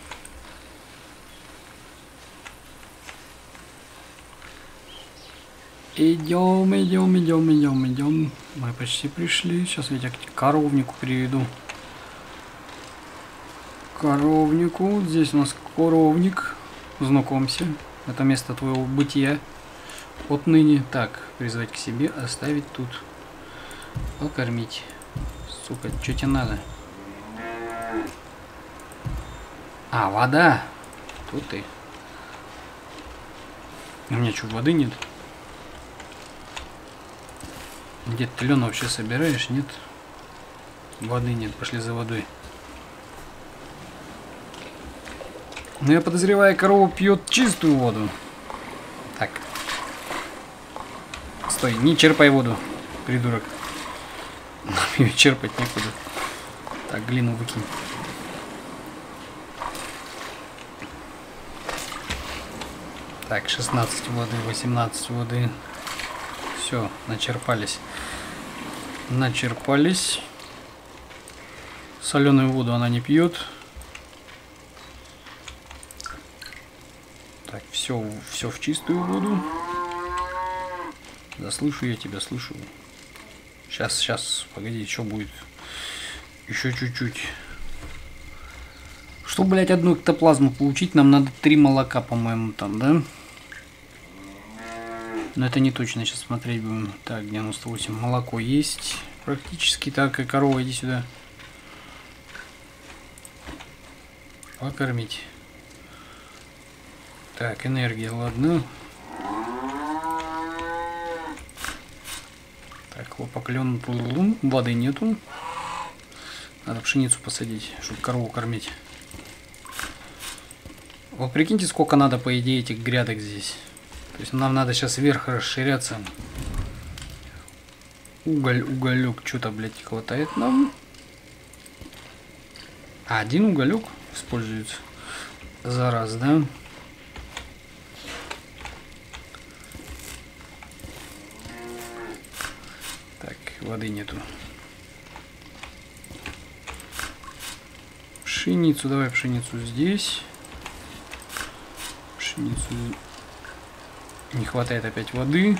Идем, идем, идем, идем, идем. Мы почти пришли. Сейчас я тебя к коровнику приведу. Коровнику. Здесь у нас коровник. Знакомься. Это место твоего бытия. Отныне. Так, призвать к себе, оставить тут. Покормить. Сука, что тебе надо? А, вода. Тут ты. У меня что, воды нет? Где ты лен вообще собираешь? Нет. Воды нет. Пошли за водой. Ну, я подозреваю, корова пьет чистую воду. Так. Стой, не черпай воду, придурок. Ее черпать некуда. Так, глину выкинь. Так, 16 воды, 18 воды. Все, начерпались. Начерпались. Соленую воду она не пьет. Так, все в чистую воду. Да слышу я тебя, слышу. Сейчас, погоди, что будет? Еще чуть-чуть. Чтобы, блядь, одну эктоплазму получить, нам надо 3 молока, по-моему, там, да? Но это не точно, сейчас смотреть будем. Так, 98. Молоко есть практически. Так, и корова, иди сюда. Покормить. Так, энергия, ладно. Так, хлопок, лен, воды нету. Надо пшеницу посадить, чтобы корову кормить. Вот прикиньте, сколько надо, по идее, этих грядок здесь. То есть нам надо сейчас вверх расширяться. Уголек, что-то, блядь, не хватает нам. А, один уголек используется за раз, да? Так, воды нету. Пшеницу, давай пшеницу здесь. Пшеницу. Не хватает опять воды.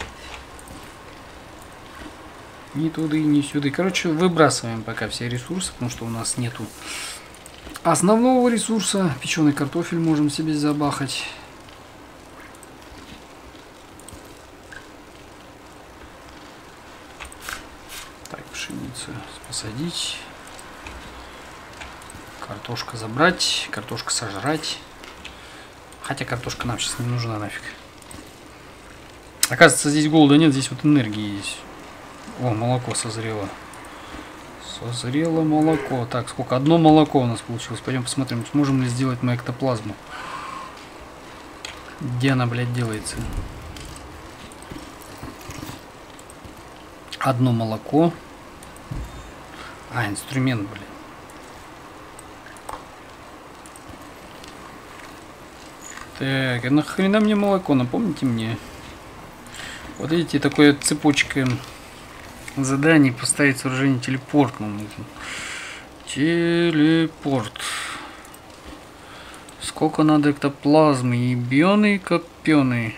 Ни туда, ни сюда. Короче, выбрасываем пока все ресурсы, потому что у нас нету основного ресурса. Печеный картофель можем себе забахать. Так, пшеницу посадить. Картошка забрать. Картошка сожрать. Хотя картошка нам сейчас не нужна нафиг. Оказывается, здесь голода нет, здесь вот энергии есть. О, молоко созрело. Созрело молоко. Так, сколько? Одно молоко у нас получилось. Пойдем посмотрим, сможем ли сделать мы эктоплазму. Где она, блядь, делается? Одно молоко. А, инструмент, блядь. Так, а нахрена мне молоко? Напомните мне. Вот видите, такая цепочка заданий: поставить сооружение телепорт нам нужен. Телепорт. Сколько надо эктоплазмы? Ебёный копёный.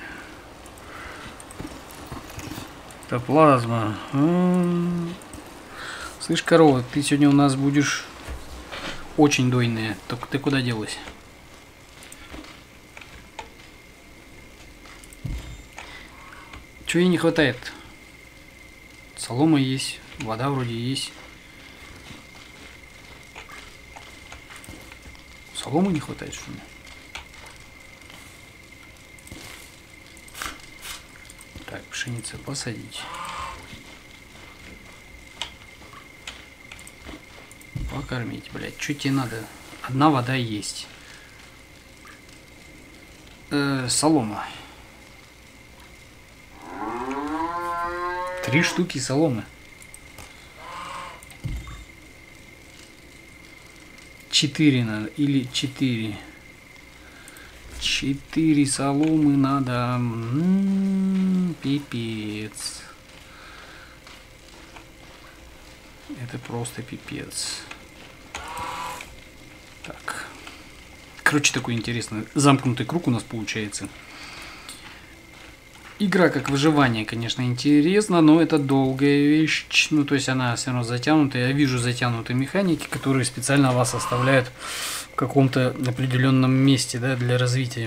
Эктоплазма. Слышь, корова, ты сегодня у нас будешь очень дойная. Только ты куда делась? Чего ей не хватает? Солома есть, вода вроде есть. Соломы не хватает, что ли? Так, пшеница посадить. Покормить, блядь. Что тебе надо? Одна вода есть. Солома. 3 штуки соломы. 4 надо. Или 4. 4 соломы надо. Пипец. Это просто пипец. Так. Короче, такой интересный замкнутый круг у нас получается. Игра как выживание, конечно, интересно, но это долгая вещь. Ну, то есть она все равно затянута. Я вижу затянутые механики, которые специально вас оставляют в каком-то определенном месте, да, для развития.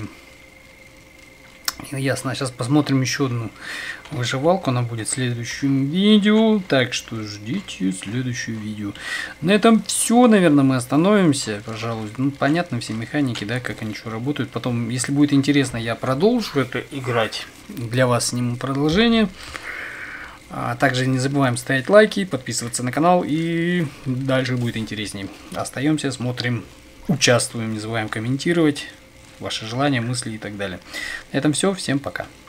Ясно. Сейчас посмотрим еще одну выживалку. Она будет в следующем видео. Так что ждите следующее видео. На этом все, наверное, мы остановимся, пожалуй. Ну, понятно все механики, да, как они что работают. Потом, если будет интересно, я продолжу это играть. Для вас сниму продолжение. А также не забываем ставить лайки, подписываться на канал. И дальше будет интереснее. Остаемся, смотрим, участвуем. Не забываем комментировать ваши желания, мысли и так далее. На этом все. Всем пока.